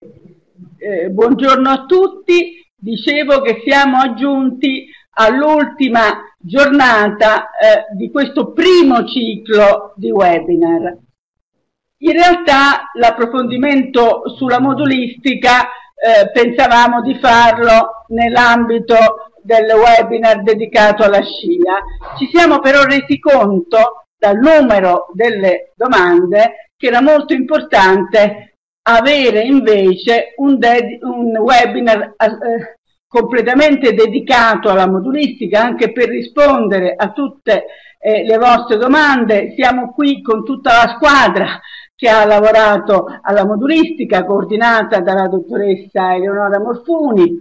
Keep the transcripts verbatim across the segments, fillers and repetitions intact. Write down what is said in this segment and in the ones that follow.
Eh, buongiorno a tutti, dicevo che siamo giunti all'ultima giornata eh, di questo primo ciclo di webinar. In realtà l'approfondimento sulla modulistica eh, pensavamo di farlo nell'ambito del webinar dedicato alla scia. Ci siamo però resi conto dal numero delle domande che era molto importante avere invece un, un webinar eh, completamente dedicato alla modulistica, anche per rispondere a tutte eh, le vostre domande. Siamo qui con tutta la squadra che ha lavorato alla modulistica, coordinata dalla dottoressa Eleonora Morfuni,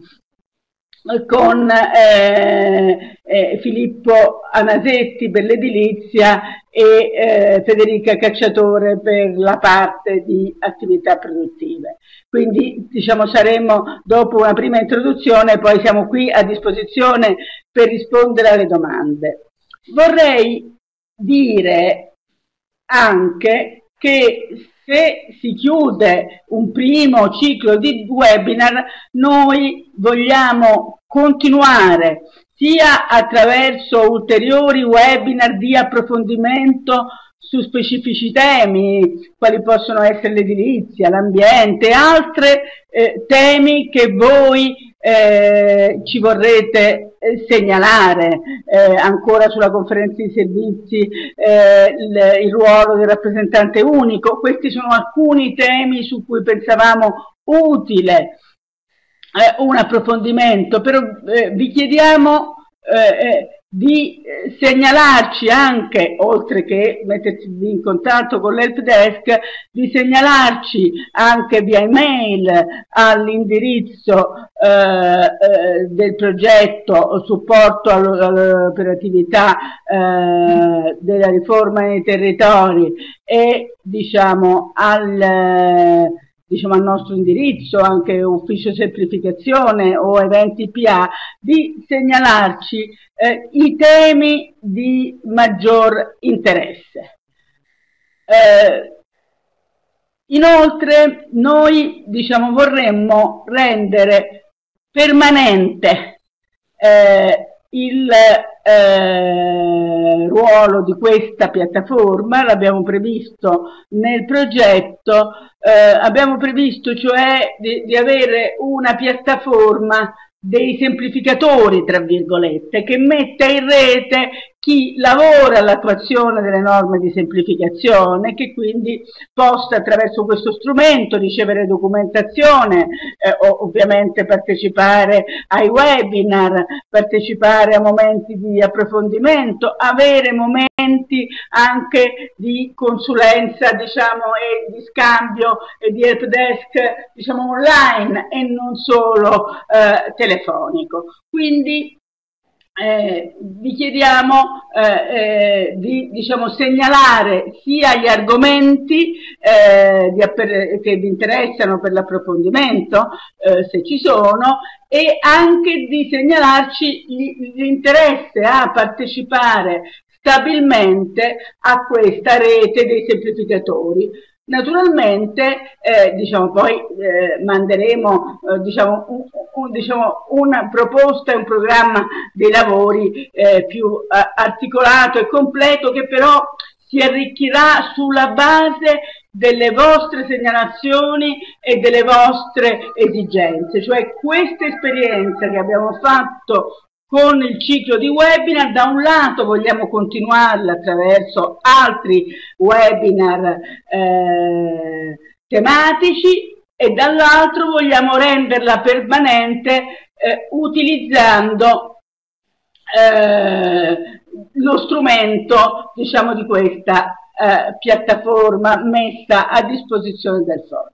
con eh, eh, Filippo Anasetti per l'edilizia e eh, Federica Cacciatore per la parte di attività produttive. Quindi diciamo saremo, dopo una prima introduzione, poi siamo qui a disposizione per rispondere alle domande. Vorrei dire anche che se si chiude un primo ciclo di webinar, noi vogliamo continuare sia attraverso ulteriori webinar di approfondimento su specifici temi, quali possono essere l'edilizia, l'ambiente, altri eh, temi che voi eh, ci vorrete eh, segnalare, eh, ancora sulla conferenza di servizi, eh, il, il ruolo del rappresentante unico. Questi sono alcuni temi su cui pensavamo utile eh, un approfondimento, però eh, vi chiediamo eh, di segnalarci anche, oltre che mettersi in contatto con l'help desk, di segnalarci anche via email all'indirizzo eh, eh, del progetto supporto all'operatività eh, della riforma nei territori e diciamo al diciamo al nostro indirizzo, anche ufficio semplificazione o eventi P A, di segnalarci eh, i temi di maggior interesse. Eh, inoltre noi diciamo vorremmo rendere permanente eh, il eh, ruolo di questa piattaforma. L'abbiamo previsto nel progetto, eh, abbiamo previsto cioè di, di avere una piattaforma dei semplificatori, tra virgolette, che metta in rete chi lavora all'attuazione delle norme di semplificazione, che quindi possa attraverso questo strumento ricevere documentazione, eh, ovviamente partecipare ai webinar, partecipare a momenti di approfondimento, avere momenti anche di consulenza, diciamo, e di scambio e di help desk, diciamo, online e non solo eh, telefonico. Quindi Eh, vi chiediamo eh, eh, di diciamo, segnalare sia gli argomenti eh, di, che vi interessano per l'approfondimento, eh, se ci sono, e anche di segnalarci l'interesse a partecipare stabilmente a questa rete dei semplificatori. Naturalmente, eh, diciamo, poi eh, manderemo eh, diciamo, un, un, diciamo, una proposta e un programma dei lavori eh, più eh, articolato e completo, che però si arricchirà sulla base delle vostre segnalazioni e delle vostre esigenze. Cioè questa esperienza che abbiamo fatto con il ciclo di webinar, da un lato vogliamo continuarla attraverso altri webinar eh, tematici e dall'altro vogliamo renderla permanente eh, utilizzando eh, lo strumento, diciamo, di questa eh, piattaforma messa a disposizione del forum.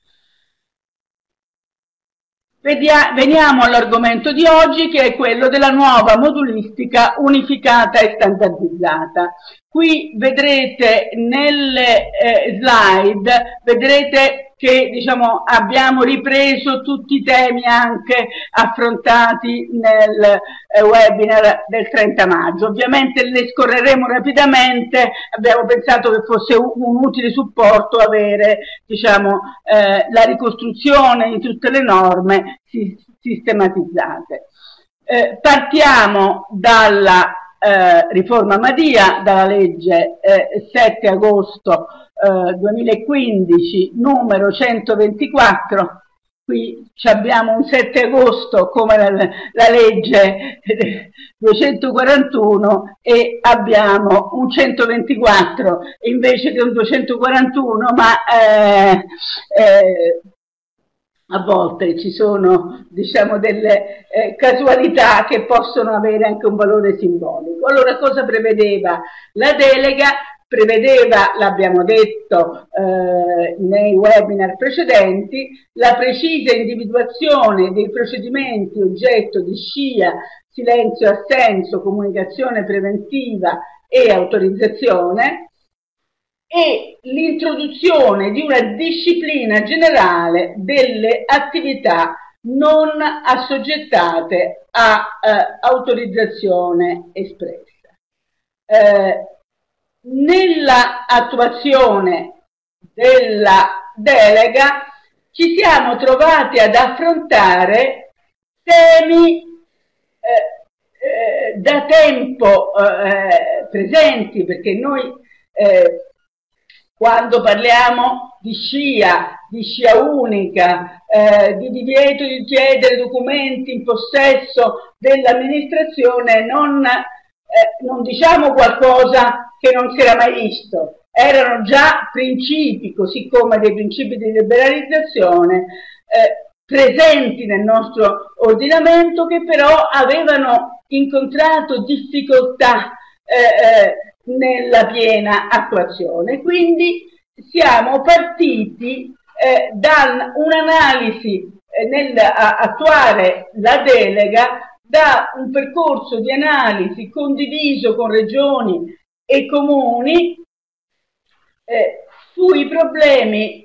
Veniamo all'argomento di oggi, che è quello della nuova modulistica unificata e standardizzata. Qui vedrete nelle eh, slide, vedrete che diciamo, abbiamo ripreso tutti i temi anche affrontati nel eh, webinar del trenta maggio. Ovviamente le scorreremo rapidamente, abbiamo pensato che fosse un, un utile supporto avere diciamo, eh, la ricostruzione di tutte le norme sistematizzate. Eh, partiamo dalla eh, riforma Madia, dalla legge eh, sette agosto eh, duemilaquindici numero centoventiquattro. Qui abbiamo un sette agosto come la, la legge duecentoquarantuno e abbiamo un centoventiquattro invece che un duecentoquarantuno, ma eh, eh, a volte ci sono diciamo, delle eh, casualità che possono avere anche un valore simbolico. Allora, cosa prevedeva la delega? Prevedeva, l'abbiamo detto eh, nei webinar precedenti, la precisa individuazione dei procedimenti oggetto di scia, silenzio assenso, comunicazione preventiva e autorizzazione, e l'introduzione di una disciplina generale delle attività non assoggettate a eh, autorizzazione espressa. Eh, nella attuazione della delega ci siamo trovati ad affrontare temi eh, eh, da tempo eh, presenti, perché noi eh, quando parliamo di scia, di scia unica, eh, di divieto di chiedere documenti in possesso dell'amministrazione, non, eh, non diciamo qualcosa che non si era mai visto. Erano già principi, così come dei principi di liberalizzazione, eh, presenti nel nostro ordinamento, che però avevano incontrato difficoltà eh, eh, nella piena attuazione. Quindi siamo partiti eh, da un'analisi eh, nell'attuare la delega, da un percorso di analisi condiviso con regioni e comuni eh, sui problemi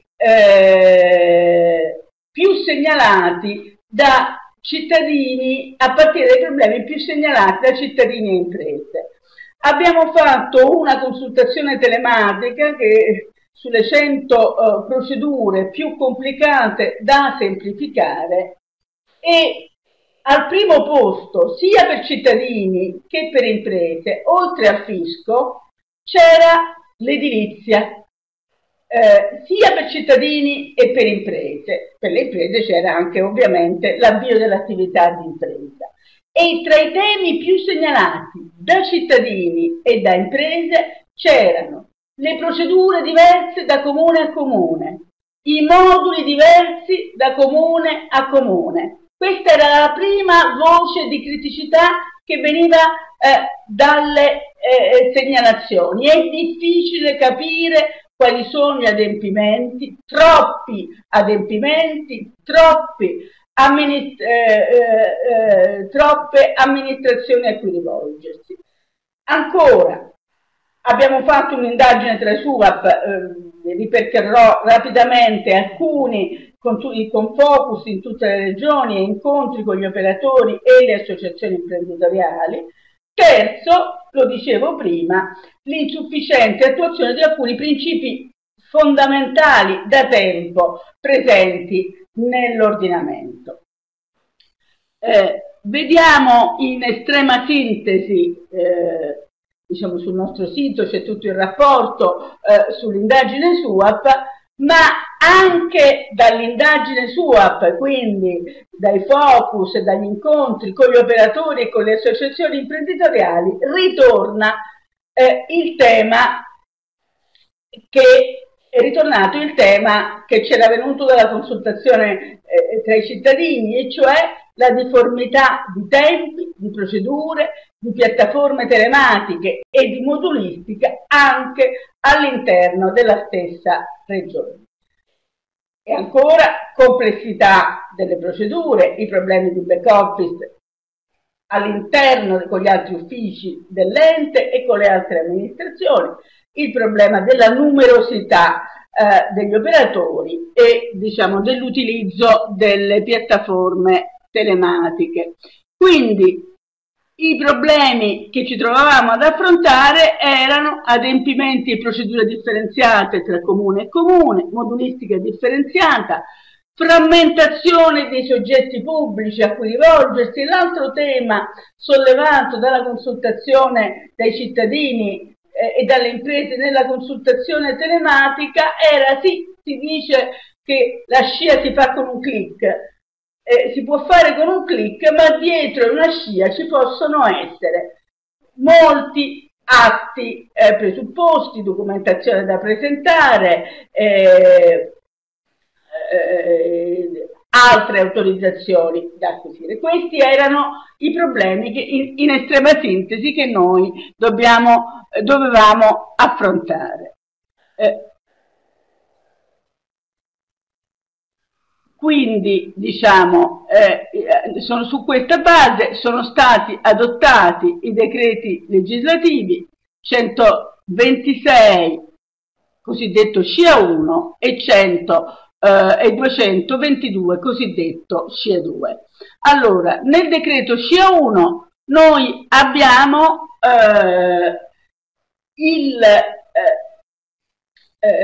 eh, più segnalati da cittadini, a partire dai problemi più segnalati da cittadini e imprese. Abbiamo fatto una consultazione telematica che sulle cento uh, procedure più complicate da semplificare, e al primo posto, sia per cittadini che per imprese, oltre al fisco, c'era l'edilizia, eh, sia per cittadini e per imprese. Per le imprese c'era anche ovviamente l'avvio dell'attività di impresa. E tra i temi più segnalati da cittadini e da imprese c'erano le procedure diverse da comune a comune, i moduli diversi da comune a comune. Questa era la prima voce di criticità che veniva eh, dalle eh, segnalazioni. È difficile capire quali sono gli adempimenti, troppi adempimenti, troppi Amminist eh, eh, eh, troppe amministrazioni a cui rivolgersi. Ancora, abbiamo fatto un'indagine tra i S U A P, eh, ripercorrerò rapidamente alcuni, con, con focus in tutte le regioni e incontri con gli operatori e le associazioni imprenditoriali. Terzo, lo dicevo prima, l'insufficiente attuazione di alcuni principi fondamentali da tempo presenti nell'ordinamento. Eh, vediamo in estrema sintesi, eh, diciamo sul nostro sito c'è tutto il rapporto eh, sull'indagine S U A P, ma anche dall'indagine S U A P, quindi dai focus e dagli incontri con gli operatori e con le associazioni imprenditoriali, ritorna eh, il tema che è ritornato il tema che c'era venuto dalla consultazione eh, tra i cittadini, e cioè la difformità di tempi, di procedure, di piattaforme telematiche e di modulistica anche all'interno della stessa regione. E ancora complessità delle procedure, i problemi di back office all'interno con gli altri uffici dell'ente e con le altre amministrazioni, il problema della numerosità eh, degli operatori e, diciamo, dell'utilizzo delle piattaforme telematiche. Quindi i problemi che ci trovavamo ad affrontare erano adempimenti e procedure differenziate tra comune e comune, modulistica differenziata, frammentazione dei soggetti pubblici a cui rivolgersi. L'altro tema sollevato dalla consultazione dai cittadini eh, e dalle imprese nella consultazione telematica era: sì, si dice che la scia si fa con un click, eh, si può fare con un click, ma dietro una scia ci possono essere molti atti eh, presupposti, documentazione da presentare, eh, Eh, altre autorizzazioni da acquisire. Questi erano i problemi che in, in estrema sintesi che noi dobbiamo, eh, dovevamo affrontare. Eh, quindi, diciamo, eh, sono su questa base sono stati adottati i decreti legislativi centoventisei, cosiddetto SCIA uno, e cento Uh, e duecentoventidue, cosiddetto SCIA due. Allora, nel decreto SCIA uno noi abbiamo uh, il uh,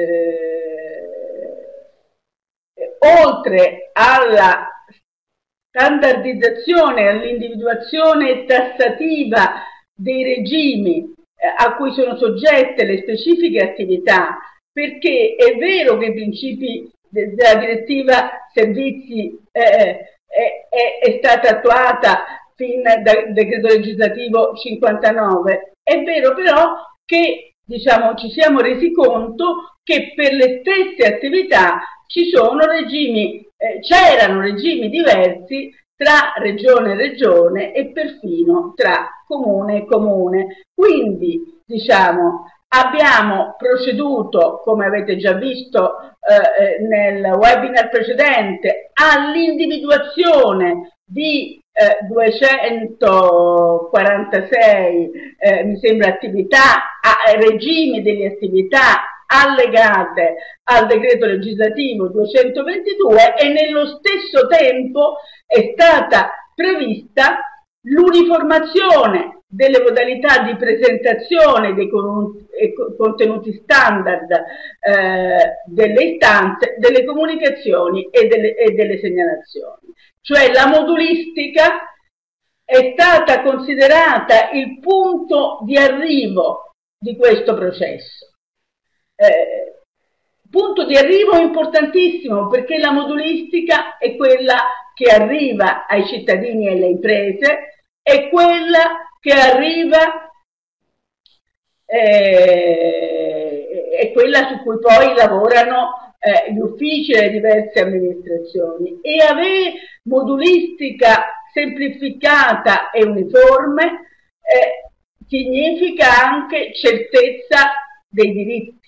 uh, oltre alla standardizzazione, all'individuazione tassativa dei regimi uh, a cui sono soggette le specifiche attività, perché è vero che i principi della direttiva servizi eh, è, è, è stata attuata fin dal decreto legislativo cinquantanove, è vero però che, diciamo, ci siamo resi conto che per le stesse attività ci sono regimi, eh, c'erano regimi diversi tra regione e regione e perfino tra comune e comune. Quindi, diciamo, abbiamo proceduto, come avete già visto eh, nel webinar precedente, all'individuazione di eh, duecentoquarantasei, eh, mi sembra, attività, a, regimi delle attività allegate al decreto legislativo duecentoventidue, e nello stesso tempo è stata prevista l'uniformazione delle modalità di presentazione dei contenuti standard eh, delle istanze, delle comunicazioni e delle, e delle segnalazioni. Cioè la modulistica è stata considerata il punto di arrivo di questo processo. Eh, punto di arrivo importantissimo, perché la modulistica è quella che arriva ai cittadini e alle imprese, è quella che arriva, eh, è quella su cui poi lavorano eh, gli uffici e le diverse amministrazioni. E avere modulistica semplificata e uniforme eh, significa anche certezza dei diritti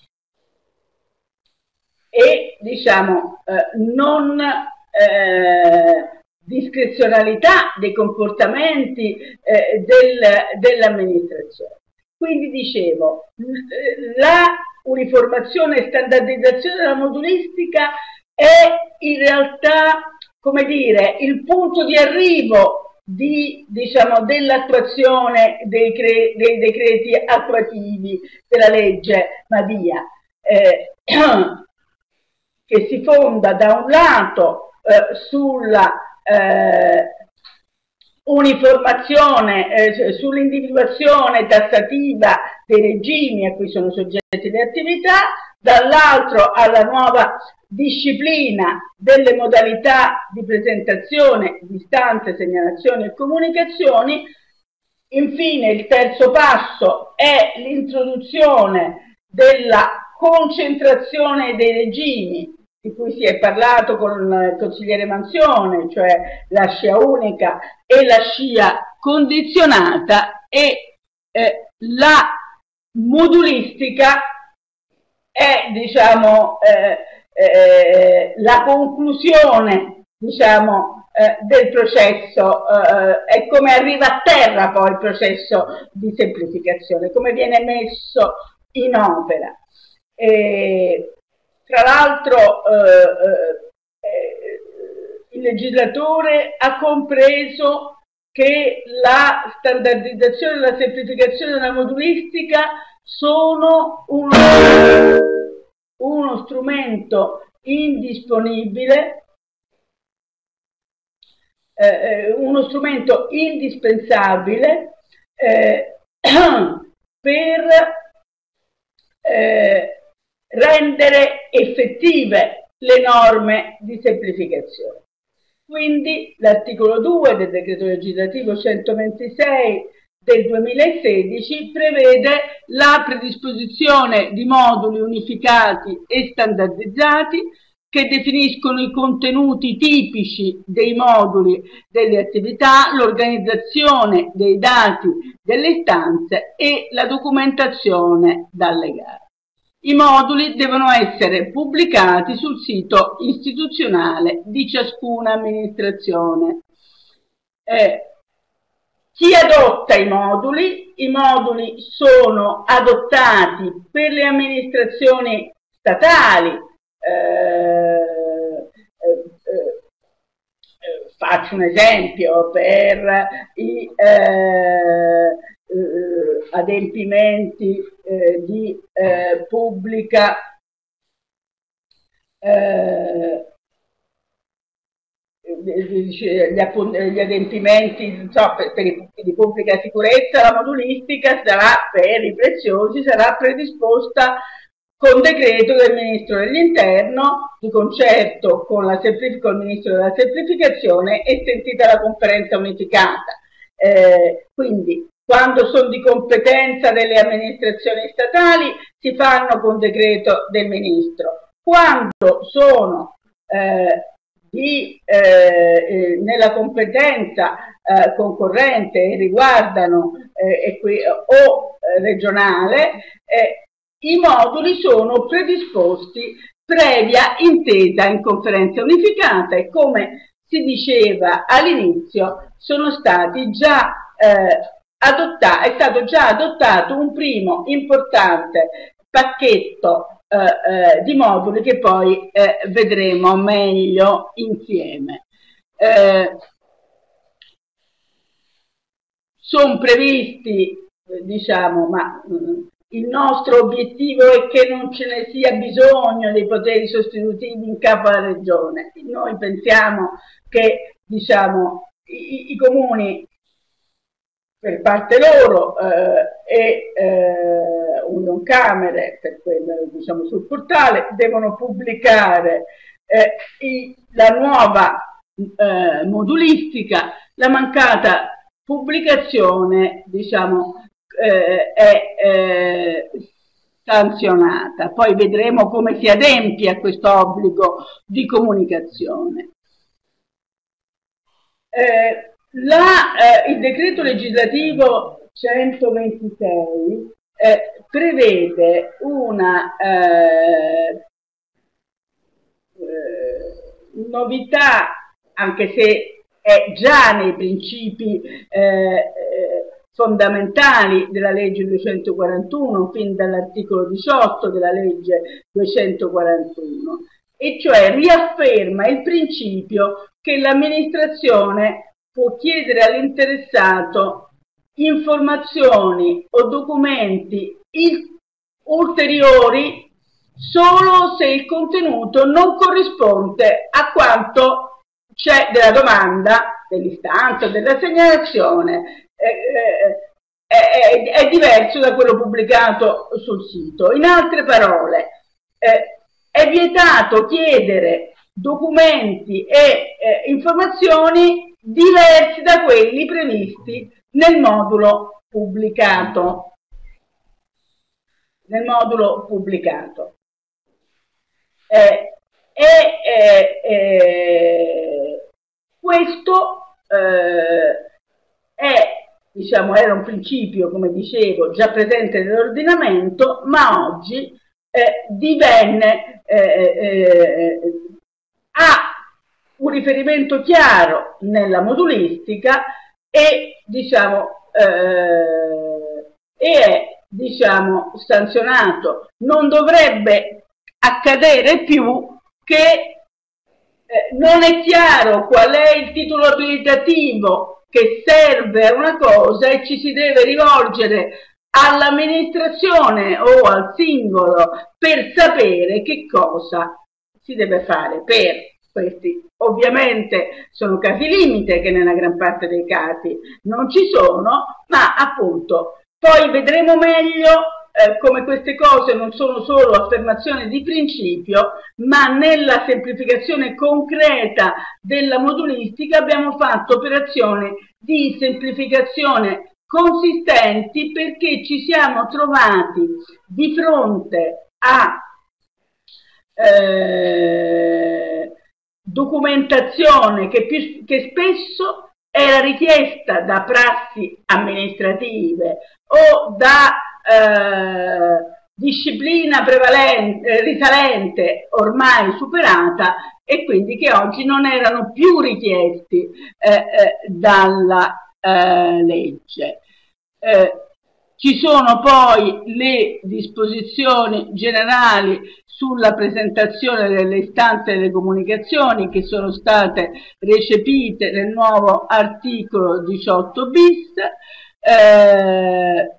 e, diciamo, eh, non eh, discrezionalità dei comportamenti eh, del, dell'amministrazione. Quindi, dicevo, la uniformazione e standardizzazione della modulistica è in realtà, come dire, il punto di arrivo di, diciamo, dell'attuazione dei, dei decreti attuativi della legge Madia, eh, che si fonda da un lato eh, sulla eh, uniformazione, eh, sull'individuazione tassativa dei regimi a cui sono soggetti le attività, dall'altro alla nuova disciplina delle modalità di presentazione di istanze, segnalazioni e comunicazioni. Infine, il terzo passo è l'introduzione della concentrazione dei regimi, di cui si è parlato con il consigliere Manzione, cioè la scia unica e la scia condizionata, e eh, la modulistica è, diciamo, eh, eh, la conclusione, diciamo, eh, del processo, eh, è come arriva a terra poi il processo di semplificazione, come viene messo in opera. Eh, tra l'altro eh, eh, il legislatore ha compreso che la standardizzazione e la semplificazione della modulistica sono uno, uno strumento indisponibile, eh, uno strumento indispensabile eh, per eh, rendere effettive le norme di semplificazione. Quindi l'articolo due del decreto legislativo centoventisei del duemilasedici prevede la predisposizione di moduli unificati e standardizzati che definiscono i contenuti tipici dei moduli delle attività, l'organizzazione dei dati delle istanze e la documentazione da allegare. I moduli devono essere pubblicati sul sito istituzionale di ciascuna amministrazione. Eh, chi adotta i moduli? I moduli sono adottati per le amministrazioni statali. Eh, eh, eh, faccio un esempio: per i eh, eh, adempimenti eh, di eh, pubblica eh, gli adempimenti so, per, per i, di pubblica sicurezza, la modulistica sarà per i preziosi, sarà predisposta con decreto del Ministro dell'Interno, di concerto con, la con il Ministro della Semplificazione e sentita la conferenza unificata. Eh, quindi, quando sono di competenza delle amministrazioni statali, si fanno con decreto del Ministro. Quando sono eh, di, eh, nella competenza eh, concorrente e riguardano eh, e o eh, regionale, eh, i moduli sono predisposti previa intesa in conferenza unificata e, come si diceva all'inizio, sono stati già eh, adottati, è stato già adottato un primo importante pacchetto eh, eh, di moduli che poi eh, vedremo meglio insieme. Eh, sono previsti, diciamo, ma mh, il nostro obiettivo è che non ce ne sia bisogno dei poteri sostitutivi in capo alla regione. Noi pensiamo che, diciamo, i, i comuni, per parte loro, eh, e eh, un camere, per quello, diciamo, sul portale, devono pubblicare eh, i, la nuova eh, modulistica. La mancata pubblicazione, diciamo, eh, è eh, sanzionata. Poi vedremo come si adempie a questo obbligo di comunicazione. Eh, La, eh, il decreto legislativo centoventisei eh, prevede una eh, eh, novità, anche se è già nei principi eh, eh, fondamentali della legge duecentoquarantuno, fin dall'articolo diciotto della legge duecentoquarantuno, e cioè riafferma il principio che l'amministrazione può chiedere all'interessato informazioni o documenti ulteriori solo se il contenuto non corrisponde a quanto c'è della domanda, dell'istanza, della segnalazione, eh, eh, è, è diverso da quello pubblicato sul sito. In altre parole, eh, è vietato chiedere documenti e eh, informazioni diversi da quelli previsti nel modulo pubblicato. Nel modulo pubblicato. Eh, e eh, eh, questo eh, è, diciamo, era un principio, come dicevo, già presente nell'ordinamento, ma oggi eh, divenne eh, eh, ha un riferimento chiaro nella modulistica e, diciamo, eh, e è, diciamo, sanzionato. Non dovrebbe accadere più che eh, non è chiaro qual è il titolo abilitativo che serve a una cosa e ci si deve rivolgere all'amministrazione o al singolo per sapere che cosa si deve fare per questi. Ovviamente sono casi limite che nella gran parte dei casi non ci sono, ma appunto poi vedremo meglio eh, come queste cose non sono solo affermazioni di principio, ma nella semplificazione concreta della modulistica abbiamo fatto operazioni di semplificazione consistenti, perché ci siamo trovati di fronte a eh, documentazione che, più, che spesso era richiesta da prassi amministrative o da eh, disciplina prevalente, risalente ormai superata, e quindi che oggi non erano più richiesti eh, eh, dalla eh, legge. Eh, ci sono poi le disposizioni generali sulla presentazione delle istanze delle comunicazioni che sono state recepite nel nuovo articolo diciotto bis, eh,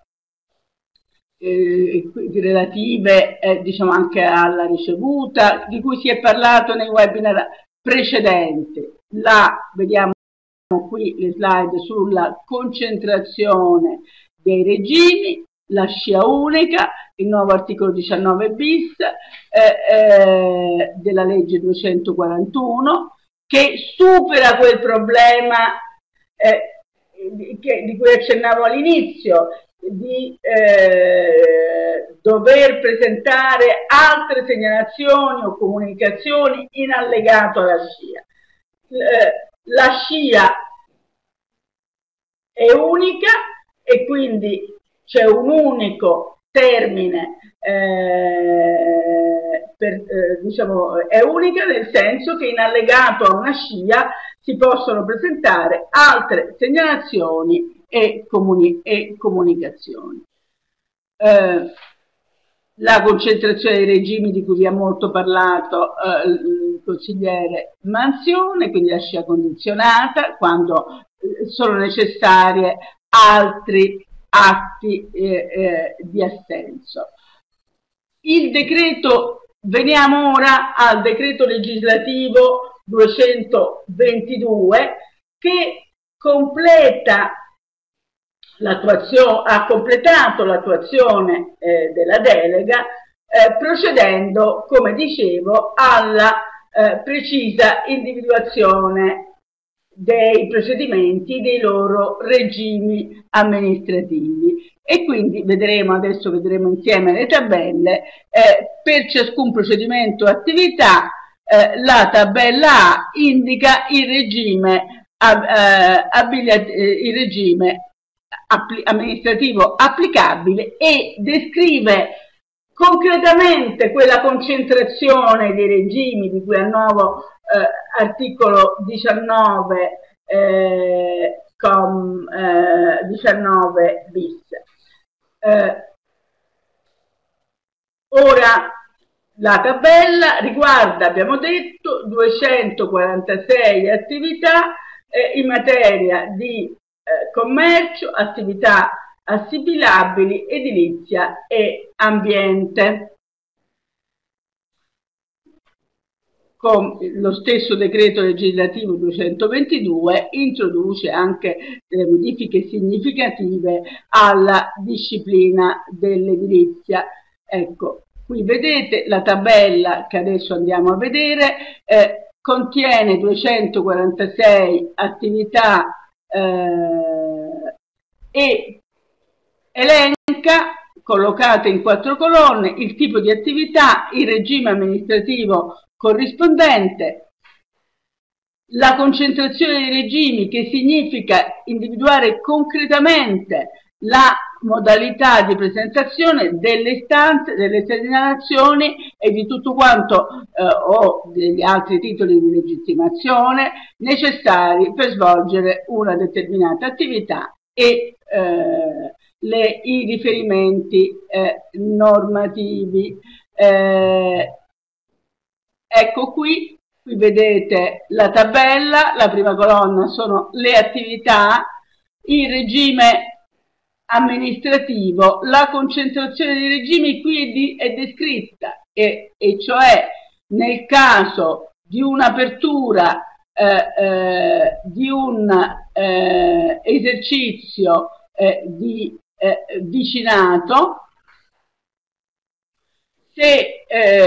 eh, relative eh, diciamo anche alla ricevuta, di cui si è parlato nei webinar precedenti. La vediamo qui le slide sulla concentrazione dei regimi, la scia unica, il nuovo articolo diciannove bis eh, eh, della legge duecentoquarantuno, che supera quel problema eh, che, di cui accennavo all'inizio, di eh, dover presentare altre segnalazioni o comunicazioni in allegato alla scia. Eh, la scia è unica e quindi c'è un unico termine, eh, per, eh, diciamo, è unica nel senso che in allegato a una scia si possono presentare altre segnalazioni e, comuni e comunicazioni. Eh, la concentrazione dei regimi di cui vi ha molto parlato eh, il consigliere Manzione, quindi la scia condizionata, quando eh, sono necessarie altri atti eh, eh, di assenso. Il decreto, veniamo ora al decreto legislativo duecentoventidue, che completa l'attuazione, ha completato l'attuazione eh, della delega eh, procedendo, come dicevo, alla eh, precisa individuazione dei procedimenti, dei loro regimi amministrativi, e quindi vedremo, adesso vedremo insieme le tabelle, eh, per ciascun procedimento o attività eh, la tabella A indica il regime, eh, il regime amministrativo applicabile e descrive concretamente quella concentrazione dei regimi di cui al nuovo eh, articolo diciannove, eh, com, eh, diciannove bis. Eh, ora la tabella riguarda, abbiamo detto, duecentoquarantasei attività eh, in materia di eh, commercio, attività assibilabili, edilizia e ambiente. Con lo stesso decreto legislativo duecentoventidue introduce anche delle modifiche significative alla disciplina dell'edilizia. Ecco, qui vedete la tabella che adesso andiamo a vedere, eh, contiene duecentoquarantasei attività eh, e elenca, collocate in quattro colonne, il tipo di attività, il regime amministrativo corrispondente, la concentrazione dei regimi, che significa individuare concretamente la modalità di presentazione delle istanze, delle segnalazioni e di tutto quanto eh, o degli altri titoli di legittimazione necessari per svolgere una determinata attività e eh, le, i riferimenti eh, normativi. Eh, ecco qui, qui vedete la tabella, la prima colonna sono le attività, il regime amministrativo, la concentrazione dei regimi qui è, di, è descritta, e, e cioè nel caso di un'apertura eh, eh, di un eh, esercizio eh, di eh, vicinato, se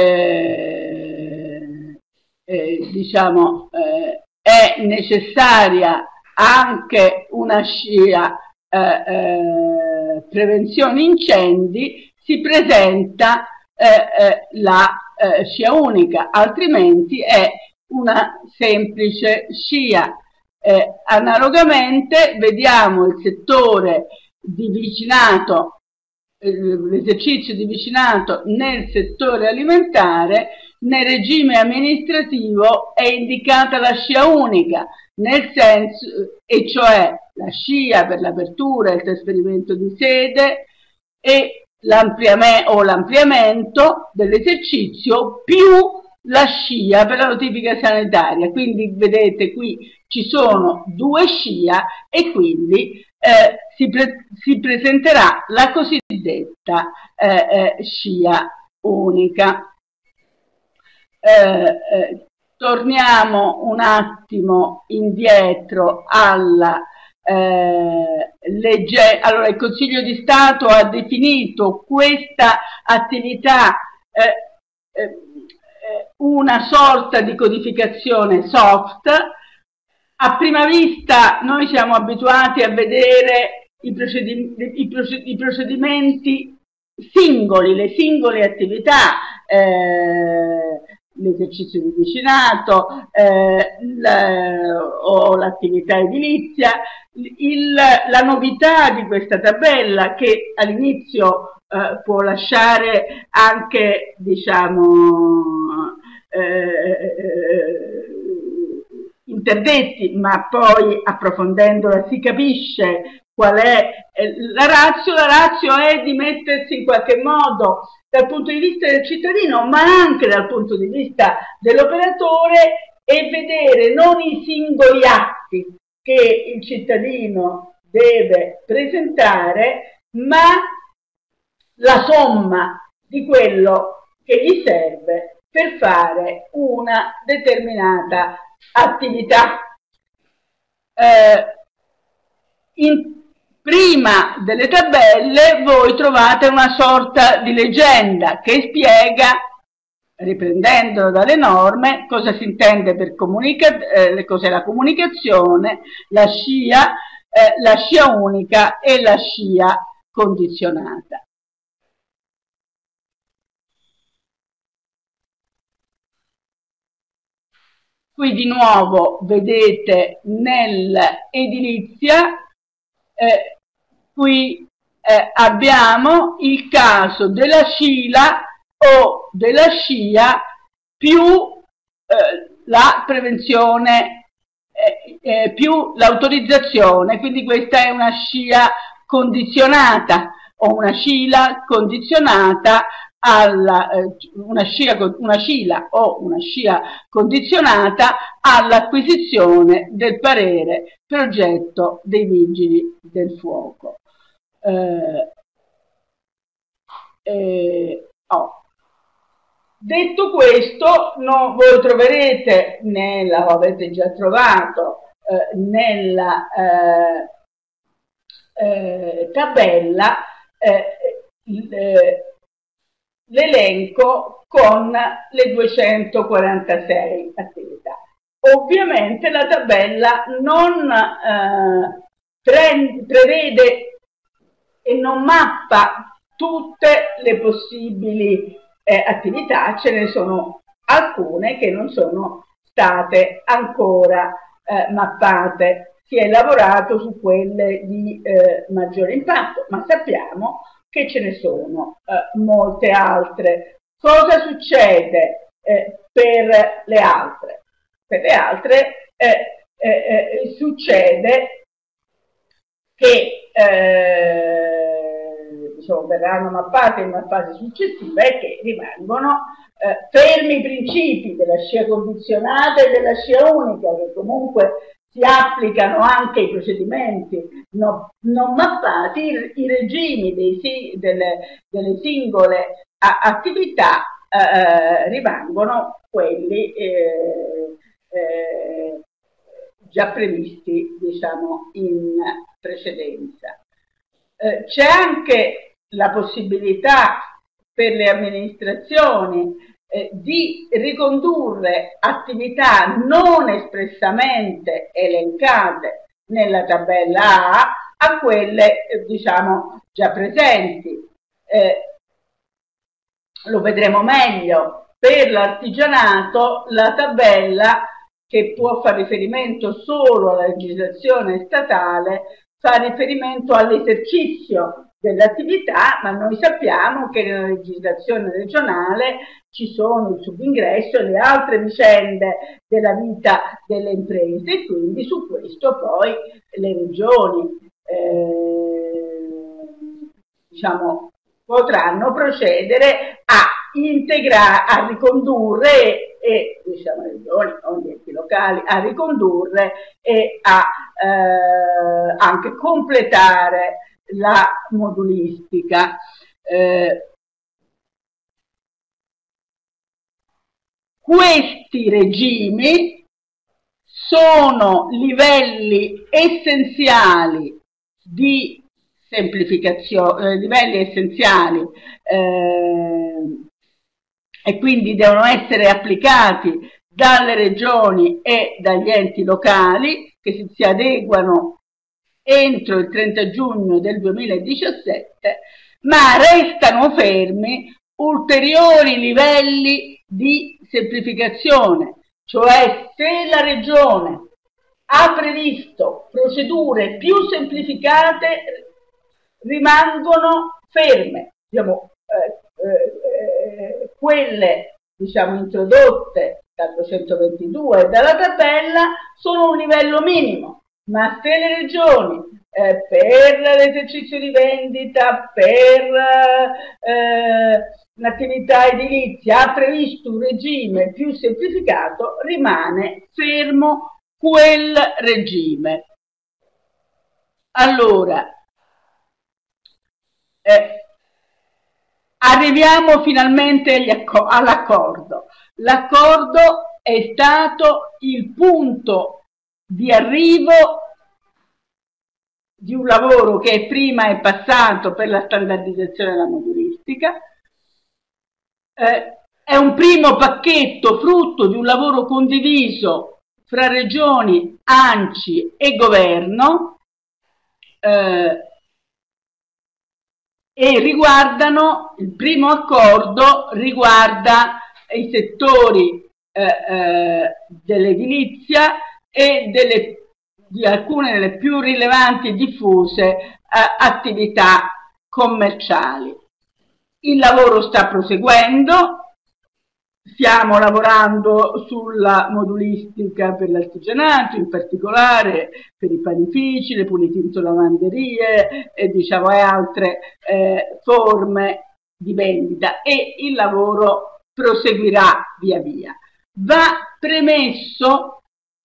eh, eh, diciamo eh, è necessaria anche una scia eh, eh, prevenzione incendi, si presenta eh, eh, la eh, scia unica, altrimenti è una semplice scia. Eh, analogamente vediamo il settore di vicinato, l'esercizio di vicinato nel settore alimentare. Nel regime amministrativo è indicata la scia unica, nel senso, e cioè la scia per l'apertura e il trasferimento di sede e l'ampliamento o l'ampliamento dell'esercizio più la scia per la notifica sanitaria. Quindi vedete qui ci sono due scia e quindi eh, si, pre si presenterà la cosiddetta eh, eh, scia unica. Eh, eh, torniamo un attimo indietro alla eh, legge. Allora, il Consiglio di Stato ha definito questa attività eh, eh, una sorta di codificazione soft. A prima vista noi siamo abituati a vedere i, procedi i, proced i procedimenti singoli, le singole attività, eh, l'esercizio di vicinato eh, o l'attività edilizia. Il, la novità di questa tabella, che all'inizio eh, può lasciare anche, diciamo, eh, interdetti, ma poi approfondendola si capisce qual è la ratio. La ratio è di mettersi in qualche modo dal punto di vista del cittadino, ma anche dal punto di vista dell'operatore, e vedere non i singoli atti che il cittadino deve presentare, ma la somma di quello che gli serve per fare una determinata attività. Eh, in, prima delle tabelle voi trovate una sorta di leggenda che spiega, riprendendo dalle norme, cosa si intende per comunicare, eh, cos'è la comunicazione, la scia, eh, la scia unica e la scia condizionata. Qui di nuovo vedete nell'edilizia, eh, qui eh, abbiamo il caso della scila o della scia più eh, la prevenzione, eh, eh, più l'autorizzazione. Quindi questa è una scia condizionata o una scila condizionata alla, eh, una, scia, una scila o una scia condizionata all'acquisizione del parere progetto dei vigili del fuoco. Eh, eh, oh. Detto questo, no, voi troverete, nella, avete già trovato, eh, nella eh, eh, tabella eh, l'elenco con le duecentoquarantasei attività. Ovviamente la tabella non eh, pre prevede e non mappa tutte le possibili eh, attività, ce ne sono alcune che non sono state ancora eh, mappate. Si è lavorato su quelle di eh, maggiore impatto, ma sappiamo che ce ne sono eh, molte altre. Cosa succede eh, per le altre? Per le altre eh, eh, succede che eh, diciamo, verranno mappate in una fase successiva è che rimangono eh, fermi i principi della scia condizionata e della scia unica, che comunque si applicano anche ai procedimenti no, non mappati, i, i regimi dei, delle, delle singole a, attività eh, rimangono quelli eh, eh, già previsti, diciamo, in precedenza. Eh, c'è anche la possibilità per le amministrazioni eh, di ricondurre attività non espressamente elencate nella tabella A a quelle eh, diciamo già presenti. Eh, lo vedremo meglio. Per l'artigianato la tabella, che può fare riferimento solo alla legislazione statale, fa riferimento all'esercizio dell'attività, ma noi sappiamo che nella legislazione regionale ci sono il subingresso e le altre vicende della vita delle imprese, e quindi su questo poi le regioni eh, diciamo, potranno procedere a integrare, a ricondurre e, diciamo, le regioni o gli enti locali a ricondurre e a eh, anche completare la modulistica. Eh, questi regimi sono livelli essenziali di semplificazione, eh, livelli essenziali eh, e quindi devono essere applicati dalle regioni e dagli enti locali, che si, si adeguano entro il trenta giugno del duemiladiciassette, ma restano fermi ulteriori livelli di semplificazione, cioè se la regione ha previsto procedure più semplificate, rimangono ferme, diciamo, eh, eh, quelle diciamo, introdotte dal duecentoventidue e dalla tabella sono un livello minimo. Ma se le regioni eh, per l'esercizio di vendita, per eh, l'attività edilizia ha previsto un regime più semplificato, rimane fermo quel regime. Allora, eh, arriviamo finalmente all'accordo. L'accordo è stato il punto di arrivo di un lavoro che prima è passato per la standardizzazione della modulistica. Eh, è un primo pacchetto frutto di un lavoro condiviso fra regioni, A N C I e governo eh, e riguardano, il primo accordo riguarda i settori eh, eh, dell'edilizia e delle, di alcune delle più rilevanti e diffuse eh, attività commerciali. Il lavoro sta proseguendo, stiamo lavorando sulla modulistica per l'artigianato, in particolare per i panifici, le pulitinto lavanderie e, diciamo, e altre eh, forme di vendita, e il lavoro proseguirà via via. Va premesso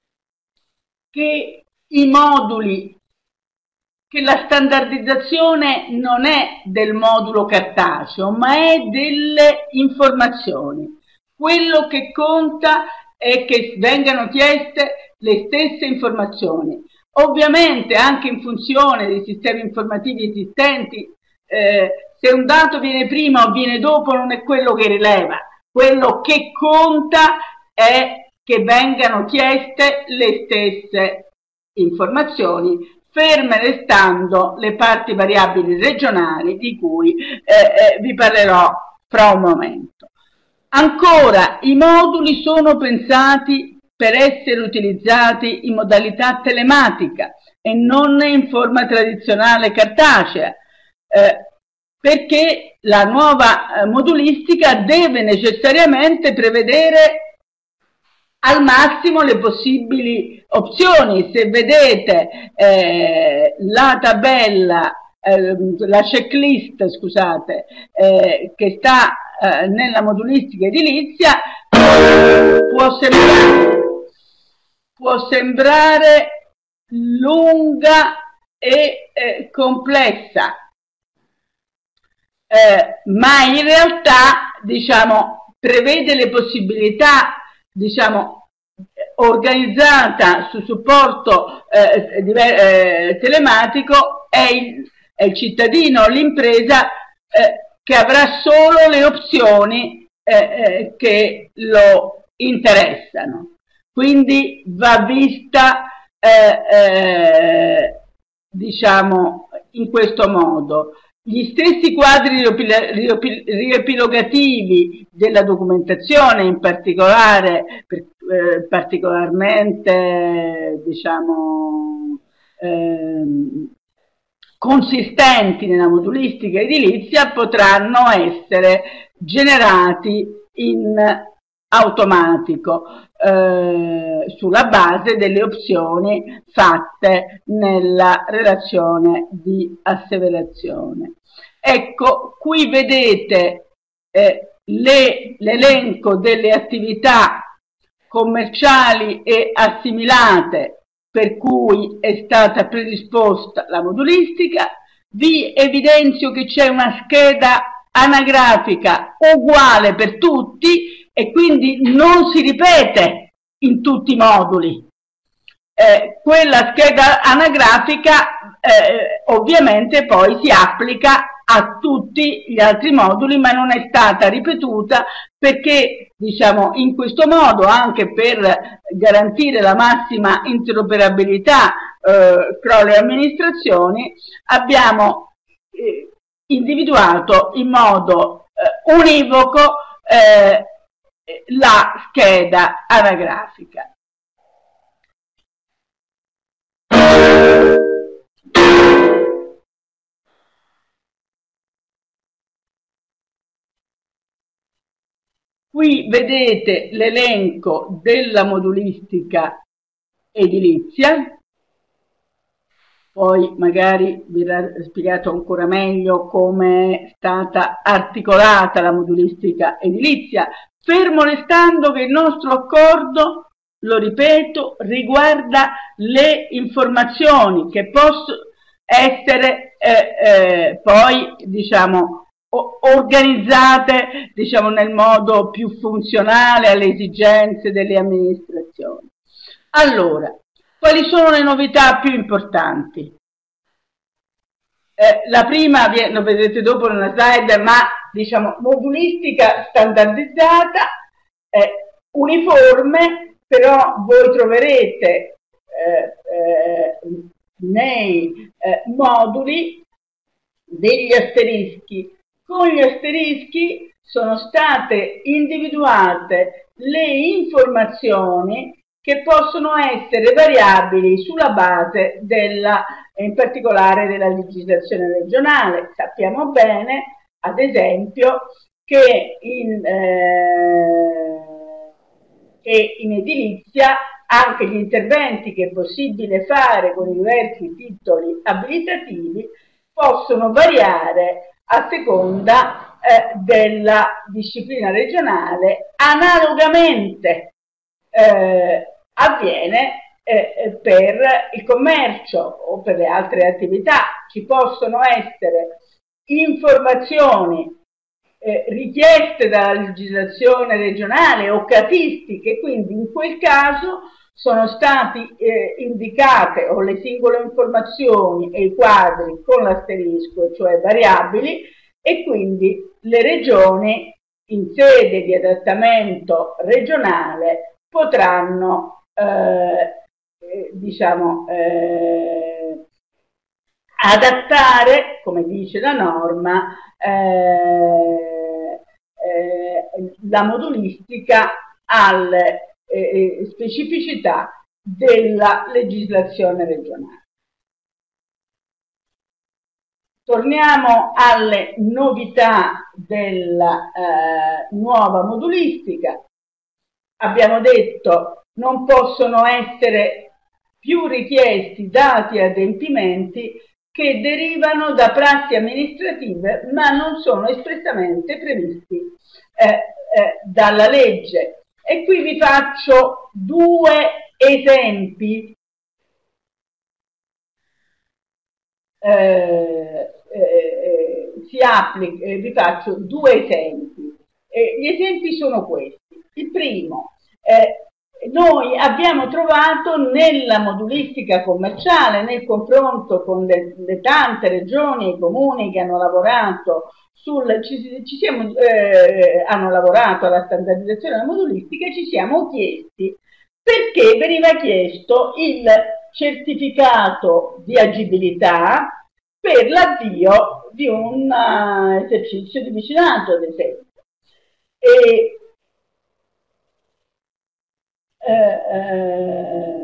che i moduli, che la standardizzazione non è del modulo cartaceo, ma è delle informazioni. Quello che conta è che vengano chieste le stesse informazioni. Ovviamente anche in funzione dei sistemi informativi esistenti, eh, se un dato viene prima o viene dopo non è quello che rileva. Quello che conta è che vengano chieste le stesse informazioni, ferme restando le parti variabili regionali di cui eh, eh, vi parlerò fra un momento. Ancora, i moduli sono pensati per essere utilizzati in modalità telematica e non in forma tradizionale cartacea, eh, perché la nuova eh, modulistica deve necessariamente prevedere al massimo le possibili opzioni. Se vedete eh, la tabella eh, la checklist, scusate, eh, che sta eh, nella modulistica edilizia può sembrare, può sembrare lunga e eh, complessa, eh, ma in realtà, diciamo, prevede le possibilità, diciamo, organizzata su supporto eh, eh, telematico, è il, è il cittadino, l'impresa eh, che avrà solo le opzioni eh, eh, che lo interessano. Quindi va vista eh, eh, diciamo in questo modo. Gli stessi quadri riepilogativi della documentazione, in particolare, per, eh, particolarmente diciamo, eh, consistenti nella modulistica edilizia, potranno essere generati in automatico eh, sulla base delle opzioni fatte nella relazione di asseverazione. Ecco, qui vedete eh, l'elenco delle attività commerciali e assimilate per cui è stata predisposta la modulistica. Vi evidenzio che c'è una scheda anagrafica uguale per tutti e quindi non si ripete in tutti i moduli. Eh, quella scheda anagrafica eh, ovviamente poi si applica a tutti gli altri moduli, ma non è stata ripetuta perché, diciamo, in questo modo, anche per garantire la massima interoperabilità eh, tra le amministrazioni, abbiamo eh, individuato in modo eh, univoco eh, la scheda anagrafica. Qui vedete l'elenco della modulistica edilizia, poi magari vi verrà spiegato ancora meglio come è stata articolata la modulistica edilizia, fermo restando che il nostro accordo, lo ripeto, riguarda le informazioni che possono essere eh, eh, poi, diciamo, organizzate, diciamo, nel modo più funzionale alle esigenze delle amministrazioni. Allora, quali sono le novità più importanti? Eh, la prima, lo vedrete dopo nella slide, ma diciamo modulistica standardizzata, eh, uniforme, però voi troverete eh, eh, nei eh, moduli degli asterischi. Con gli asterischi sono state individuate le informazioni che possono essere variabili sulla base della, in particolare della legislazione regionale. Sappiamo bene, ad esempio, che in, eh, che in edilizia anche gli interventi che è possibile fare con i diversi titoli abilitativi possono variare a seconda eh, della disciplina regionale, analogamente eh, avviene eh, per il commercio o per le altre attività. Ci possono essere informazioni eh, richieste dalla legislazione regionale o casistiche, quindi in quel caso sono stati eh, indicate o le singole informazioni e i quadri con l'asterisco, cioè variabili, e quindi le regioni in sede di adattamento regionale potranno eh, eh, diciamo eh, adattare, come dice la norma, eh, eh, la modulistica alle eh, specificità della legislazione regionale. Torniamo alle novità della eh, nuova modulistica. Abbiamo detto non possono essere più richiesti dati e adempimenti che derivano da prassi amministrative ma non sono espressamente previsti eh, eh, dalla legge. E qui vi faccio due esempi. Eh, eh, si applica, eh, vi faccio due esempi. Eh, gli esempi sono questi. Il primo, eh, noi abbiamo trovato nella modulistica commerciale, nel confronto con le, le tante regioni e comuni che hanno lavorato sul, ci, ci siamo, eh, hanno lavorato alla standardizzazione della modulistica, e ci siamo chiesti perché veniva chiesto il certificato di agibilità per l'avvio di un uh, esercizio di vicinato, ad esempio. E, eh, eh,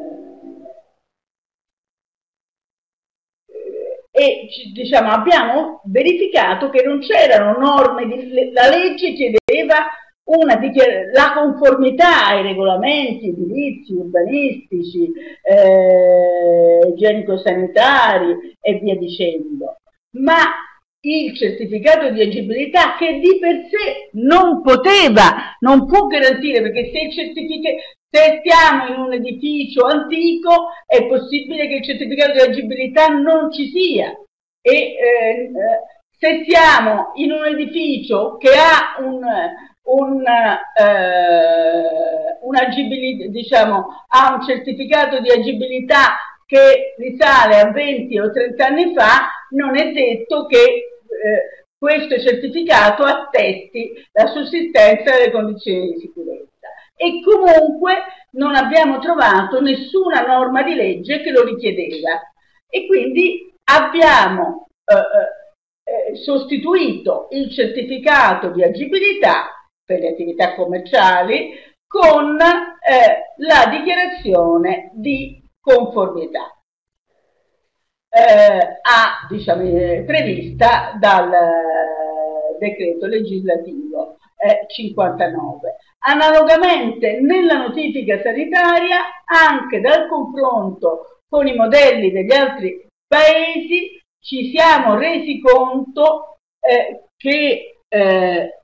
e diciamo, abbiamo verificato che non c'erano norme, di, la legge chiedeva una la conformità ai regolamenti edilizi, urbanistici, eh, igienico-sanitari e via dicendo, ma il certificato di agibilità, che di per sé non poteva, non può garantire, perché se, il certificato, se stiamo in un edificio antico è possibile che il certificato di agibilità non ci sia, e eh, se siamo in un edificio che ha un un, eh, un agibilità, diciamo, ha un certificato di agibilità che risale a venti o trenta anni fa, non è detto che eh, questo certificato attesti la sussistenza delle condizioni di sicurezza. E comunque non abbiamo trovato nessuna norma di legge che lo richiedeva, e quindi abbiamo eh, eh, sostituito il certificato di agibilità per le attività commerciali con eh, la dichiarazione di conformità eh, a, diciamo, prevista dal eh, decreto legislativo eh, cinquantanove. Analogamente, nella notifica sanitaria, anche dal confronto con i modelli degli altri paesi, ci siamo resi conto eh, che eh,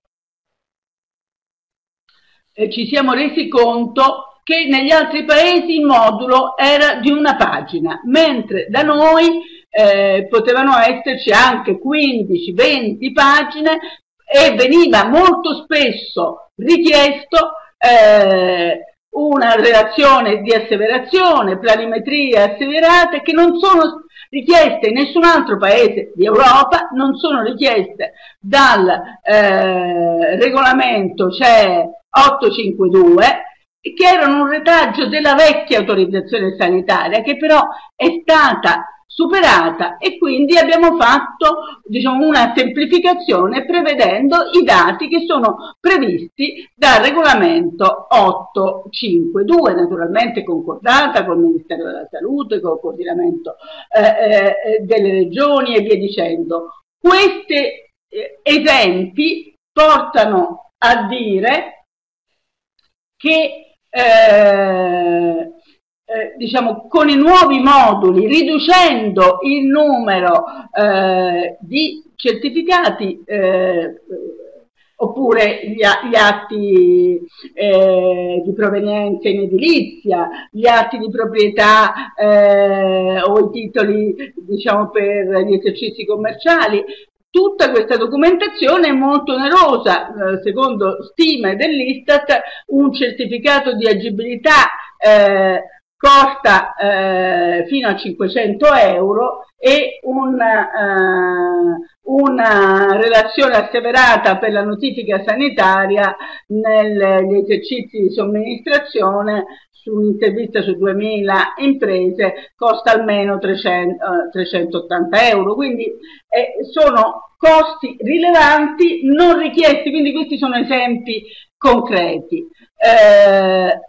ci siamo resi conto che negli altri paesi il modulo era di una pagina, mentre da noi eh, potevano esserci anche quindici venti pagine, e veniva molto spesso richiesto eh, una relazione di asseverazione, planimetrie asseverate, che non sono richieste in nessun altro paese di Europa, non sono richieste dal eh, regolamento C E ottocentocinquantadue, che erano un retaggio della vecchia autorizzazione sanitaria, che però è stata superata, e quindi abbiamo fatto, diciamo, una semplificazione prevedendo i dati che sono previsti dal regolamento ottocentocinquantadue, naturalmente concordata col Ministero della Salute, col coordinamento eh, eh, delle regioni e via dicendo. Questi eh, esempi portano a dire che eh, eh, diciamo, con i nuovi moduli, riducendo il numero eh, di certificati eh, oppure gli, gli atti eh, di provenienza in edilizia, gli atti di proprietà eh, o i titoli, diciamo, per gli esercizi commerciali. Tutta questa documentazione è molto onerosa, eh, secondo stime dell'Istat un certificato di agibilità eh, costa eh, fino a cinquecento euro, e una, uh, una relazione asseverata per la notifica sanitaria negli esercizi di somministrazione su un'intervista su duemila imprese costa almeno trecento, uh, trecentottanta euro, quindi eh, sono costi rilevanti non richiesti, quindi questi sono esempi concreti. Eh,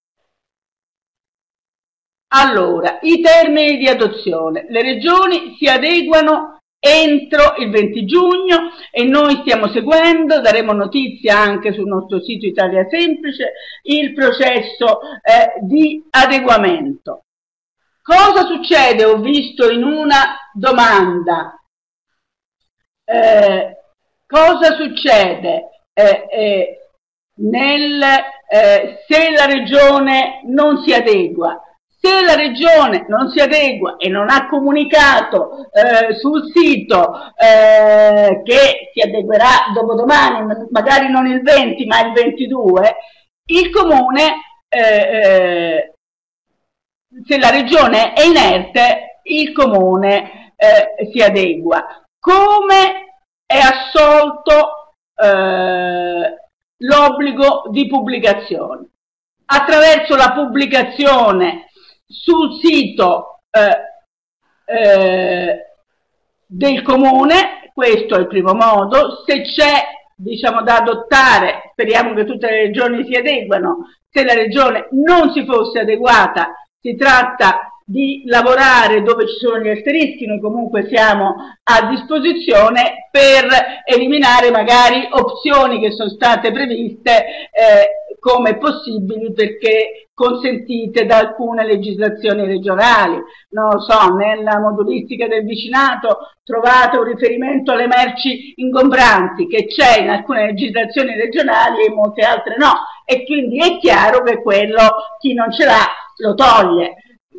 Allora, i termini di adozione. Le regioni si adeguano entro il venti giugno e noi stiamo seguendo, daremo notizia anche sul nostro sito Italia Semplice, il processo eh, di adeguamento. Cosa succede? Ho visto in una domanda. Eh, cosa succede eh, eh, nel, eh, se la regione non si adegua? Se la regione non si adegua e non ha comunicato eh, sul sito eh, che si adeguerà dopodomani, magari non il venti ma il ventidue, il comune, eh, eh, se la regione è inerte, il comune eh, si adegua. Come è assolto eh, l'obbligo di pubblicazione? Attraverso la pubblicazione sul sito eh, eh, del comune, questo è il primo modo. Se c'è, diciamo, da adottare, speriamo che tutte le regioni si adeguano. Se la regione non si fosse adeguata, si tratta di lavorare dove ci sono gli asterischi, noi comunque siamo a disposizione per eliminare magari opzioni che sono state previste eh, come possibili perché consentite da alcune legislazioni regionali. Non lo so, nella modulistica del vicinato trovate un riferimento alle merci ingombranti che c'è in alcune legislazioni regionali e in molte altre no, e quindi è chiaro che quello chi non ce l'ha lo toglie.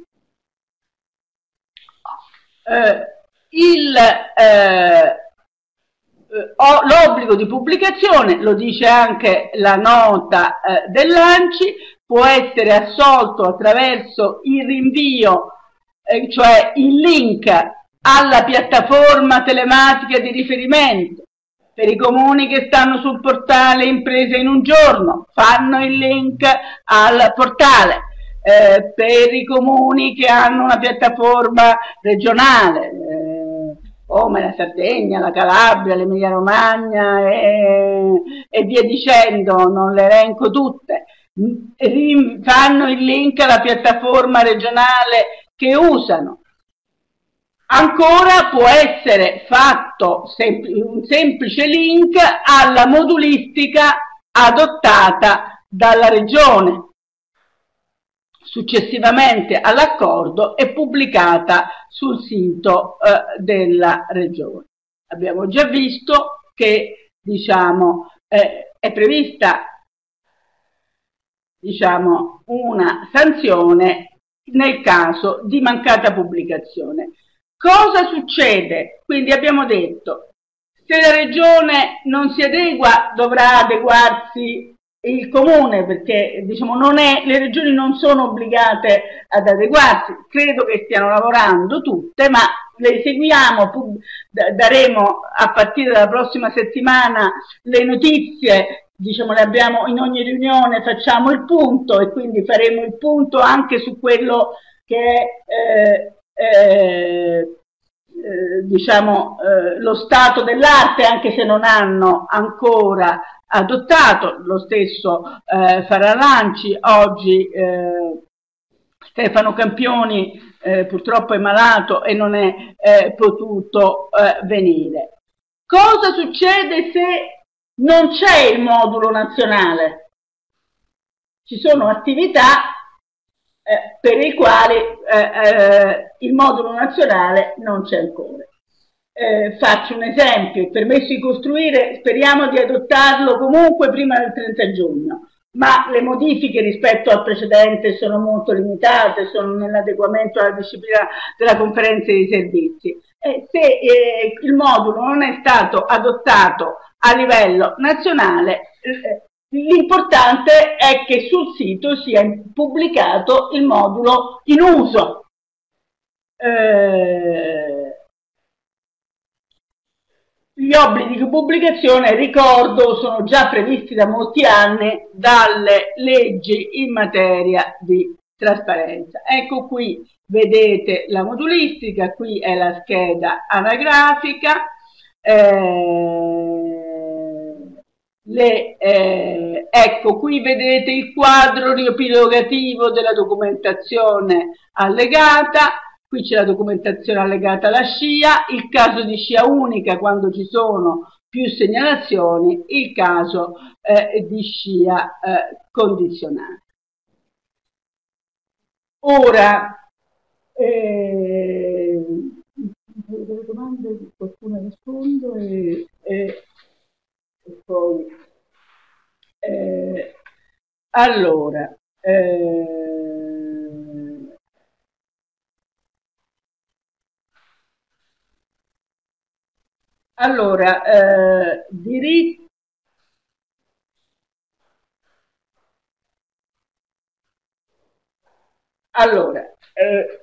Eh, il eh, l'obbligo di pubblicazione, lo dice anche la nota eh, dell'ANCI, può essere assolto attraverso il rinvio, eh, cioè il link alla piattaforma telematica di riferimento. Per i comuni che stanno sul portale Imprese in un giorno, fanno il link al portale. Eh, per i comuni che hanno una piattaforma regionale, eh, come la Sardegna, la Calabria, l'Emilia Romagna e, e via dicendo, non le elenco tutte, fanno il link alla piattaforma regionale che usano. Ancora può essere fatto un semplice link alla modulistica adottata dalla regione, successivamente all'accordo e pubblicata sul sito eh, della regione. Abbiamo già visto che, diciamo, eh, è prevista, diciamo, una sanzione nel caso di mancata pubblicazione. Cosa succede? Quindi abbiamo detto, se la regione non si adegua, dovrà adeguarsi il comune, perché diciamo, non è, le regioni non sono obbligate ad adeguarsi, credo che stiano lavorando tutte, ma le seguiamo, daremo a partire dalla prossima settimana le notizie, diciamo, le abbiamo in ogni riunione, facciamo il punto e quindi faremo il punto anche su quello che è eh, eh, eh, diciamo eh, lo stato dell'arte, anche se non hanno ancora adottato. Lo stesso eh, farà l'ANCI. Oggi eh, Stefano Campioni eh, purtroppo è malato e non è eh, potuto eh, venire. Cosa succede se non c'è il modulo nazionale? Ci sono attività eh, per le quali eh, eh, il modulo nazionale non c'è ancora. Eh, faccio un esempio: il permesso di costruire speriamo di adottarlo comunque prima del trenta giugno, ma le modifiche rispetto al precedente sono molto limitate, sono nell'adeguamento alla disciplina della conferenza dei servizi. E se eh, il modulo non è stato adottato a livello nazionale, eh, l'importante è che sul sito sia pubblicato il modulo in uso. Eh, Gli obblighi di pubblicazione, ricordo, sono già previsti da molti anni dalle leggi in materia di trasparenza. Ecco, qui vedete la modulistica, qui è la scheda anagrafica, eh, le, eh, ecco, qui vedete il quadro riepilogativo della documentazione allegata. Qui c'è la documentazione allegata alla scia, il caso di scia unica quando ci sono più segnalazioni, il caso eh, di scia eh, condizionata. Ora, E, delle domande qualcuno rispondo e, e, e poi eh, allora eh, allora eh, diritto. Allora, eh,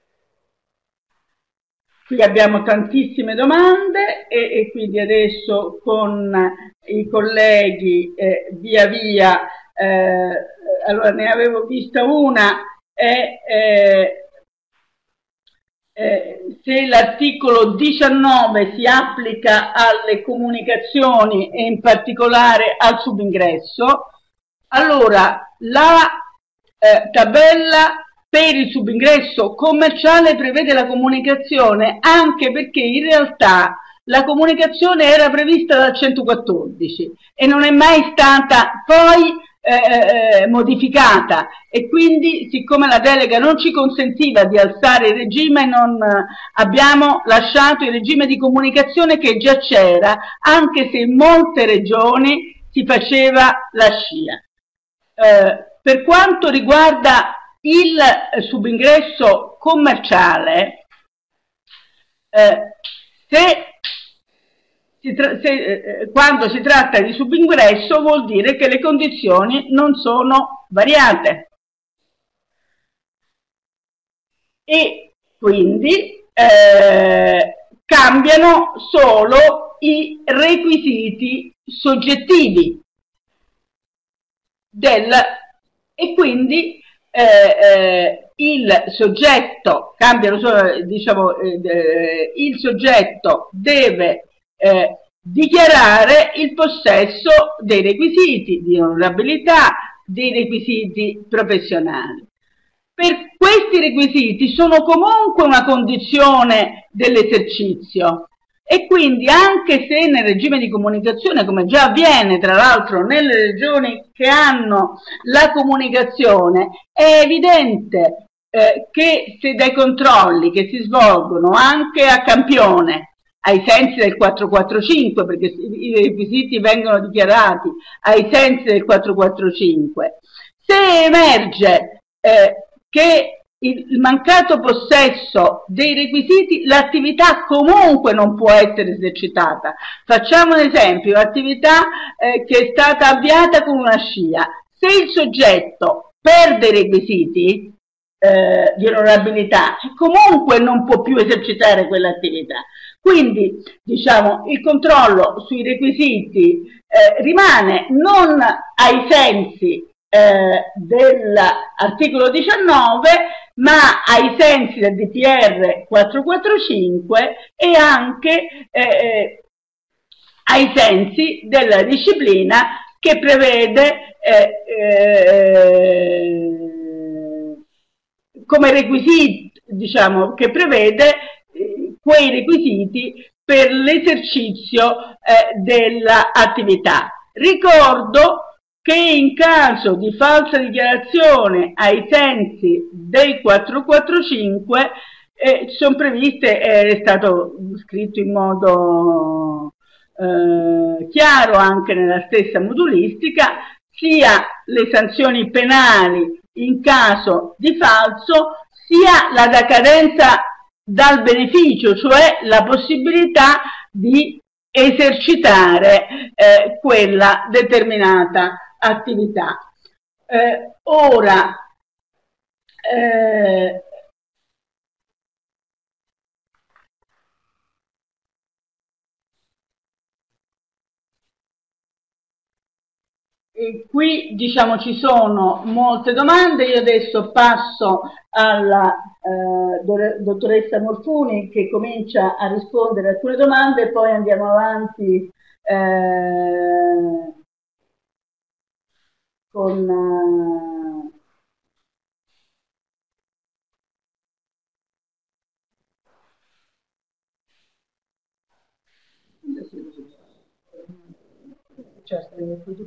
qui abbiamo tantissime domande e, e quindi adesso con i colleghi eh, via via, eh, allora ne avevo vista una, è eh, eh, se l'articolo diciannove si applica alle comunicazioni e in particolare al subingresso. Allora, la eh, tabella per il subingresso commerciale prevede la comunicazione anche perché in realtà la comunicazione era prevista dal centoquattordici e non è mai stata poi eh, eh, modificata, e quindi siccome la delega non ci consentiva di alzare il regime, non eh, abbiamo lasciato il regime di comunicazione che già c'era, anche se in molte regioni si faceva la scia. Eh, per quanto riguarda il subingresso commerciale, eh, se si se, eh, quando si tratta di subingresso vuol dire che le condizioni non sono variate e quindi eh, cambiano solo i requisiti soggettivi del, e quindi eh, eh, il soggetto cambiano solo, diciamo, eh, il soggetto deve eh, dichiarare il possesso dei requisiti di onorabilità, dei requisiti professionali. Per questi requisiti sono comunque una condizione dell'esercizio e quindi anche se nel regime di comunicazione, come già avviene tra l'altro nelle regioni che hanno la comunicazione, è evidente eh, che se dai controlli che si svolgono anche a campione ai sensi del quattrocentoquarantacinque, perché i requisiti vengono dichiarati ai sensi del quattrocentoquarantacinque, se emerge eh, che il mancato possesso dei requisiti, l'attività comunque non può essere esercitata. Facciamo un esempio, l'attività eh, che è stata avviata con una scia. Se il soggetto perde i requisiti eh, di onorabilità, comunque non può più esercitare quell'attività. Quindi, diciamo, il controllo sui requisiti eh, rimane non ai sensi eh, dell'articolo diciannove, ma ai sensi del D P R quattrocentoquarantacinque e anche eh, ai sensi della disciplina che prevede eh, eh, come requisiti, diciamo, che prevede eh, quei requisiti per l'esercizio eh, dell'attività. Ricordo che in caso di falsa dichiarazione ai sensi dei quattrocentoquarantacinque eh, sono previste, è stato scritto in modo eh, chiaro anche nella stessa modulistica, sia le sanzioni penali in caso di falso, sia la decadenza dal beneficio, cioè la possibilità di esercitare eh, quella determinata attività. Eh, ora, eh, e qui diciamo ci sono molte domande, io adesso passo alla eh, dottoressa Morfuni che comincia a rispondere a alcune domande e poi andiamo avanti eh, con uh,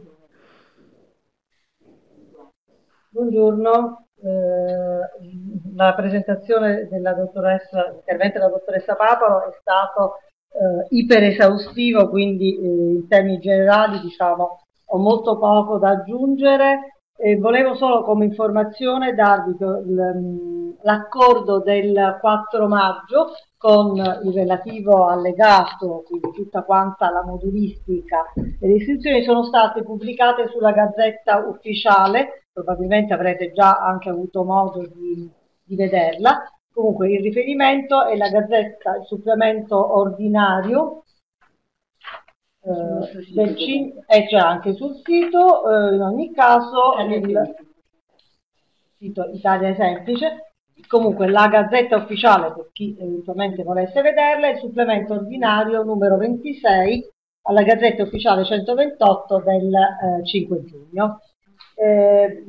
buongiorno, eh, la presentazione della dottoressa, l'intervento della dottoressa Paparo è stato eh, iper esaustivo, quindi eh, in termini generali diciamo ho molto poco da aggiungere. E volevo solo come informazione darvi l'accordo del quattro maggio con il relativo allegato, quindi tutta quanta la modulistica. Le istruzioni sono state pubblicate sulla Gazzetta Ufficiale, probabilmente avrete già anche avuto modo di, di vederla. Comunque il riferimento è la Gazzetta, il supplemento ordinario, eh, del C, è già anche sul sito, eh, in ogni caso il sito Italia Semplice. Comunque la Gazzetta Ufficiale, per chi eventualmente volesse vederla, il supplemento ordinario numero ventisei alla Gazzetta Ufficiale centoventotto del eh, cinque giugno. Eh,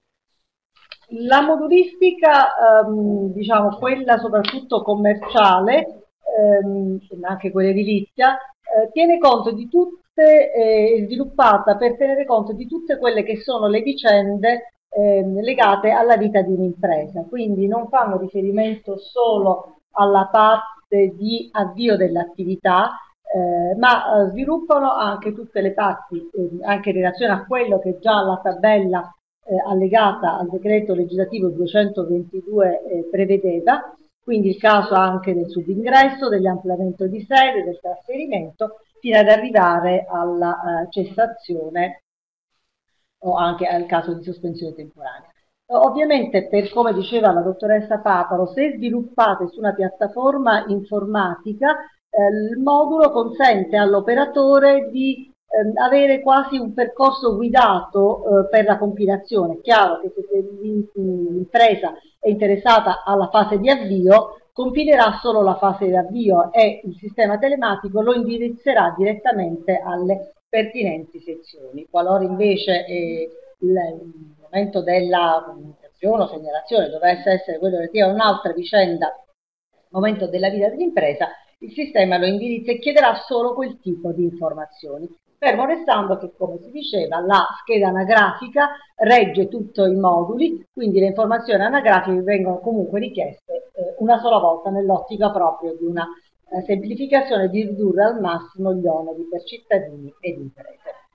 la modulistica, ehm, diciamo quella soprattutto commerciale, ehm, anche quella edilizia, eh, tiene conto di tutte, è eh, sviluppata per tenere conto di tutte quelle che sono le vicende eh, legate alla vita di un'impresa, quindi non fanno riferimento solo alla parte di avvio dell'attività, eh, ma eh, sviluppano anche tutte le parti, eh, anche in relazione a quello che già la tabella eh, allegata al decreto legislativo duecentoventidue eh, prevedeva, quindi il caso anche del subingresso, dell'ampliamento di sede, del trasferimento, fino ad arrivare alla eh, cessazione o anche al caso di sospensione temporanea. Ovviamente, per come diceva la dottoressa Paparo, se sviluppate su una piattaforma informatica, eh, il modulo consente all'operatore di eh, avere quasi un percorso guidato eh, per la compilazione. È chiaro che se l'impresa è interessata alla fase di avvio, compilerà solo la fase di avvio e il sistema telematico lo indirizzerà direttamente alle pertinenti sezioni. Qualora invece eh, il, il momento della comunicazione o segnalazione dovesse essere quello relativo a un'altra vicenda, momento della vita dell'impresa, il sistema lo indirizza e chiederà solo quel tipo di informazioni, fermo restando che, come si diceva, la scheda anagrafica regge tutti i moduli, quindi le informazioni anagrafiche vengono comunque richieste eh, una sola volta nell'ottica proprio di una eh, semplificazione, di ridurre al massimo gli oneri per cittadini ed imprese.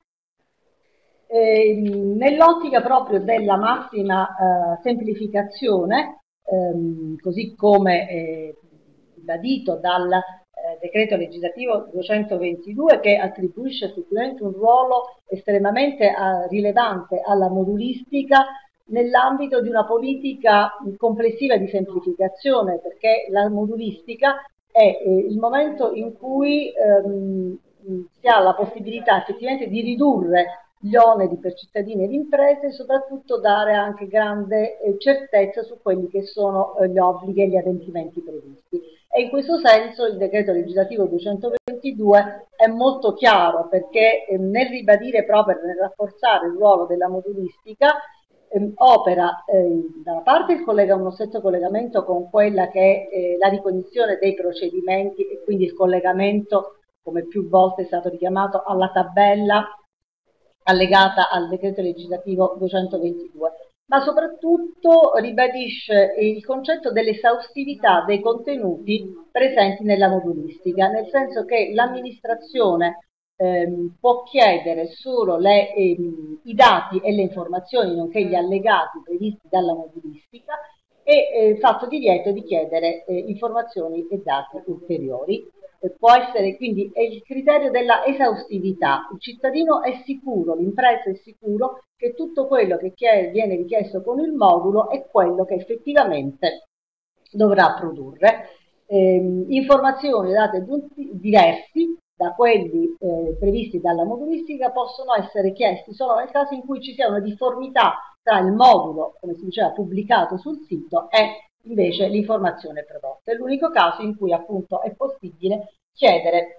Eh, nell'ottica proprio della massima eh, semplificazione, ehm, così come eh, ribadito dal eh, decreto legislativo duecentoventidue, che attribuisce effettivamente un ruolo estremamente eh, rilevante alla modulistica nell'ambito di una politica complessiva di semplificazione, perché la modulistica è eh, il momento in cui ehm, si ha la possibilità effettivamente di ridurre gli oneri per cittadini ed imprese e soprattutto dare anche grande eh, certezza su quelli che sono eh, gli obblighi e gli adempimenti previsti. E in questo senso il decreto legislativo duecentoventidue è molto chiaro, perché eh, nel ribadire proprio, nel rafforzare il ruolo della modulistica, eh, opera eh, da una parte il collega, uno stretto collegamento con quella che è eh, la ricognizione dei procedimenti e quindi il collegamento, come più volte è stato richiamato, alla tabella allegata al decreto legislativo duecentoventidue, ma soprattutto ribadisce il concetto dell'esaustività dei contenuti presenti nella modulistica, nel senso che l'amministrazione ehm, può chiedere solo le, ehm, i dati e le informazioni, nonché gli allegati previsti dalla modulistica, e eh, fatto divieto di chiedere eh, informazioni e dati ulteriori. Può essere quindi è il criterio della esaustività. Il cittadino è sicuro, l'impresa è sicuro che tutto quello che viene richiesto con il modulo è quello che effettivamente dovrà produrre. Eh, informazioni date diversi da quelli eh, previsti dalla modulistica possono essere chiesti solo nel caso in cui ci sia una difformità tra il modulo, come si diceva, pubblicato sul sito e invece l'informazione prodotta. È l'unico caso in cui appunto è possibile chiedere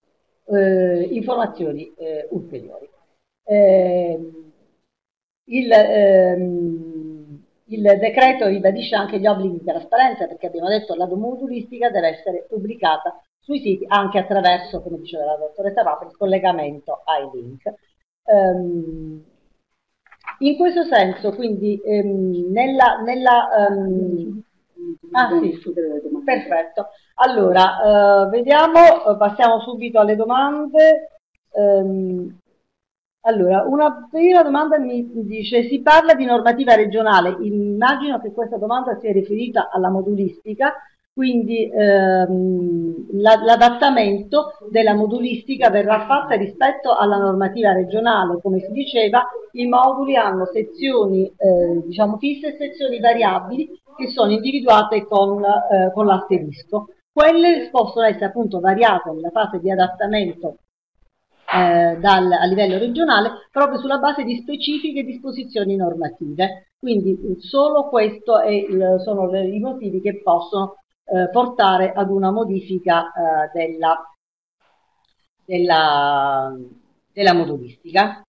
eh, informazioni eh, ulteriori. Eh, il, ehm, il decreto ribadisce anche gli obblighi di trasparenza, perché abbiamo detto che la modulistica deve essere pubblicata sui siti anche attraverso, come diceva la dottoressa Paparo, il collegamento ai link. Um, in questo senso, quindi, ehm, nella, nella um, Ah sì, perfetto. Allora, eh, vediamo, passiamo subito alle domande. Ehm, allora, una prima domanda mi dice, si parla di normativa regionale, immagino che questa domanda sia riferita alla modulistica, quindi ehm, l'adattamento della modulistica verrà fatta rispetto alla normativa regionale, come si diceva, i moduli hanno sezioni eh, diciamo fisse e sezioni variabili che sono individuate con, eh, con l'asterisco. Quelle possono essere appunto variate nella fase di adattamento Eh, dal, a livello regionale proprio sulla base di specifiche disposizioni normative. Quindi solo questo è il, sono i motivi che possono eh, portare ad una modifica eh, della, della, della modulistica.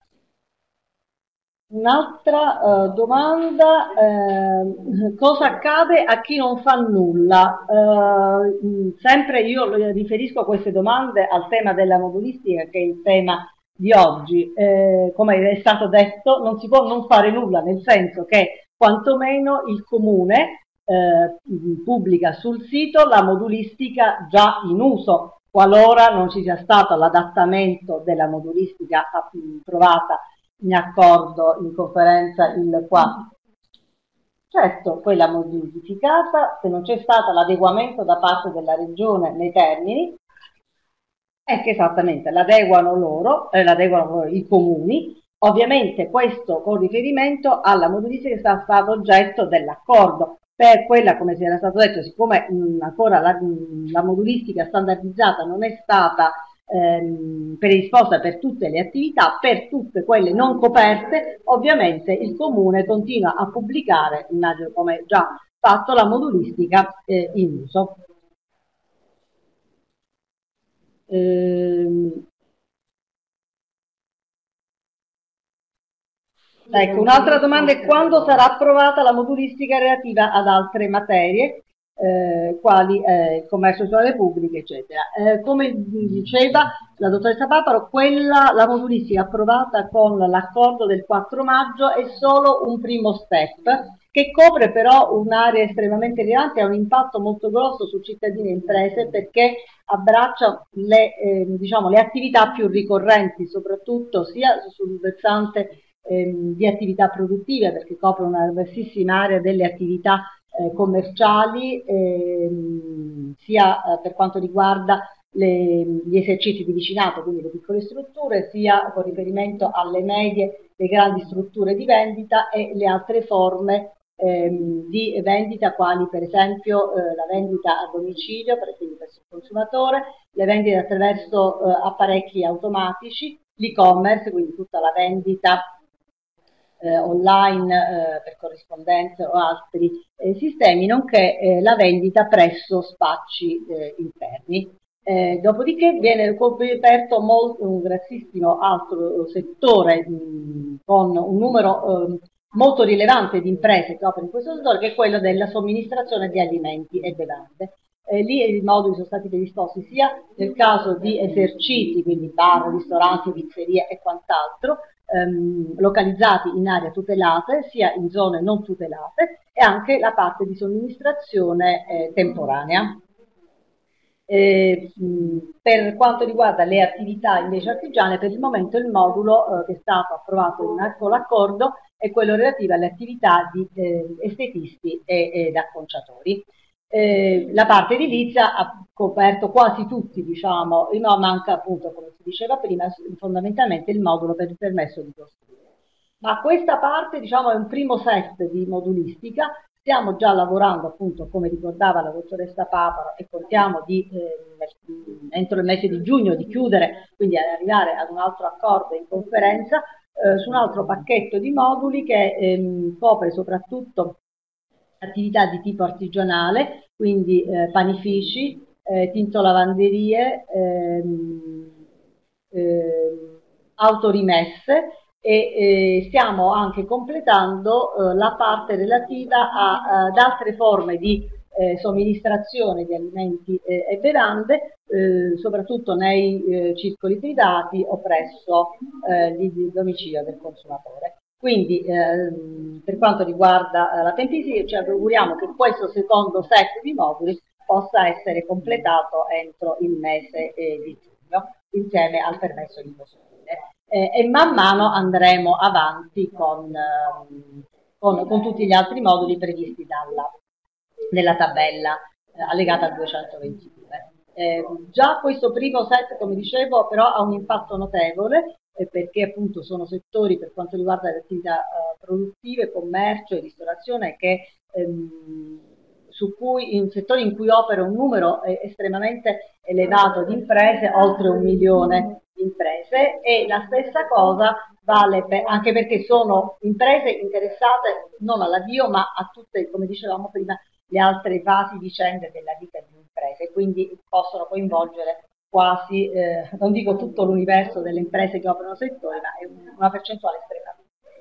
Un'altra uh, domanda, eh, cosa accade a chi non fa nulla? Uh, sempre io riferisco queste domande al tema della modulistica, che è il tema di oggi. Eh, come è stato detto, non si può non fare nulla, nel senso che quantomeno il comune eh, pubblica sul sito la modulistica già in uso, qualora non ci sia stato l'adattamento della modulistica trovata in accordo in conferenza il qua. Certo, quella modificata, se non c'è stato l'adeguamento da parte della regione nei termini, è che esattamente l'adeguano loro, eh, l'adeguano i comuni, ovviamente questo con riferimento alla modulistica che sta stato oggetto dell'accordo. Per quella, come si era stato detto, siccome mh, ancora la, mh, la modulistica standardizzata non è stata ehm, predisposta per tutte le attività, per tutte quelle non coperte, ovviamente il comune continua a pubblicare, immagino come già fatto, la modulistica eh, in uso. Ehm, Ecco, un'altra domanda è quando sarà approvata la modulistica relativa ad altre materie, eh, quali eh, il commercio sulle repubbliche, eccetera. Eh, come diceva la dottoressa Paparo, quella, la modulistica approvata con l'accordo del quattro maggio è solo un primo step, che copre però un'area estremamente rilevante e ha un impatto molto grosso su cittadini e imprese, perché abbraccia le, eh, diciamo, le attività più ricorrenti, soprattutto sia sul versante ehm, di attività produttive, perché copre una vastissima area delle attività eh, commerciali, ehm, sia eh, per quanto riguarda le, gli esercizi di vicinato, quindi le piccole strutture, sia con riferimento alle medie, le grandi strutture di vendita e le altre forme ehm, di vendita, quali per esempio eh, la vendita a domicilio, per esempio presso il consumatore, le vendite attraverso eh, apparecchi automatici, l'e-commerce, quindi tutta la vendita Eh, online eh, per corrispondenza o altri eh, sistemi, nonché eh, la vendita presso spacci eh, interni. Eh, dopodiché viene coperto molto, un grossissimo altro settore mh, con un numero eh, molto rilevante di imprese che operano in questo settore, che è quello della somministrazione di alimenti e bevande. Eh, lì i moduli sono stati predisposti sia nel caso di esercizi, quindi bar, ristoranti, pizzerie e quant'altro, ehm, localizzati in aree tutelate, sia in zone non tutelate, e anche la parte di somministrazione eh, temporanea. Eh, mh, per quanto riguarda le attività invece artigiane, per il momento il modulo eh, che è stato approvato in, con l'accordo è quello relativo alle attività di eh, estetisti e, ed acconciatori. Eh, la parte edilizia ha coperto quasi tutti, diciamo, no, manca appunto, come si diceva prima, fondamentalmente il modulo per il permesso di costruire. Ma questa parte, diciamo, è un primo set di modulistica. Stiamo già lavorando, appunto, come ricordava la dottoressa Paparo, e contiamo di, eh, entro il mese di giugno di chiudere, quindi ad arrivare ad un altro accordo in conferenza, eh, su un altro pacchetto di moduli che ehm, copre soprattutto attività di tipo artigianale, quindi eh, panifici, eh, tintolavanderie, ehm, eh, autorimesse, e eh, stiamo anche completando eh, la parte relativa a, ad altre forme di eh, somministrazione di alimenti eh, e bevande, eh, soprattutto nei eh, circoli privati o presso eh, il domicilio del consumatore. Quindi eh, per quanto riguarda eh, la tempistica, ci auguriamo che questo secondo set di moduli possa essere completato entro il mese eh, di giugno, insieme al permesso di costruire. Eh, e man mano andremo avanti con, eh, con, con tutti gli altri moduli previsti dalla, nella tabella eh, allegata al duecentoventidue. Eh, già questo primo set, come dicevo, però ha un impatto notevole, eh, perché appunto sono settori, per quanto riguarda le attività eh, produttive, commercio e ristorazione, che ehm, su cui, in settori in cui opera un numero eh, estremamente elevato di imprese, oltre un milione di imprese, e la stessa cosa vale per, anche perché sono imprese interessate non all'avvio ma a tutte, come dicevamo prima, le altre fasi vicende della vita di un'impresa, e quindi possono coinvolgere quasi, eh, non dico tutto l'universo delle imprese che operano nel settore, ma è una percentuale estremamente.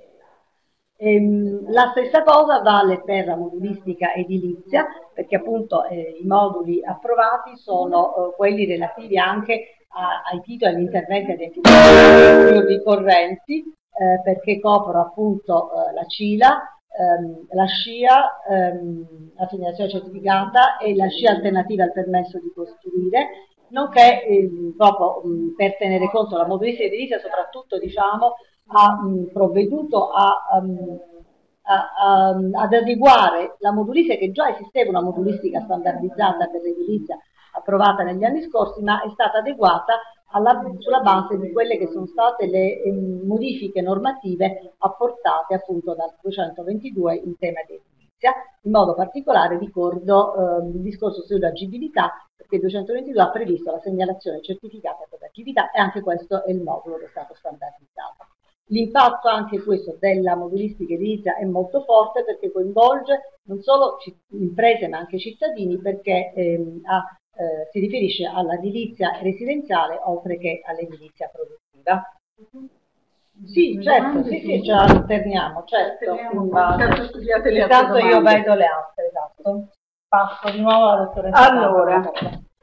Ehm, la stessa cosa vale per la modulistica edilizia, perché appunto eh, i moduli approvati sono eh, quelli relativi anche a, ai titoli e agli interventi identificati ricorrenti, eh, perché coprono appunto eh, la C I L A, ehm, la SCIA, ehm, la segnalazione certificata, e la SCIA alternativa al permesso di costruire, nonché eh, proprio mh, per tenere conto della modulistica edilizia, soprattutto diciamo ha mh, provveduto a, um, a, a, ad adeguare la modulistica, che già esisteva una modulistica standardizzata per l'edilizia approvata negli anni scorsi, ma è stata adeguata alla, sulla base di quelle che sono state le eh, modifiche normative apportate appunto dal duecentoventidue in tema di edilizia. In modo particolare ricordo eh, il discorso sull'agibilità, perché il duecentoventidue ha previsto la segnalazione certificata per l'agilità, e anche questo è il modulo che è stato standardizzato. L'impatto anche questo della modulistica edilizia è molto forte, perché coinvolge non solo imprese ma anche cittadini, perché ehm, ha, eh, si riferisce all'edilizia residenziale oltre che all'edilizia produttiva. Sì, certo, sì, sì, ce la alterniamo, certo. Intanto io vedo le altre, esatto. Passo di nuovo alla dottoressa. Allora,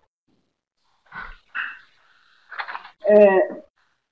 eh,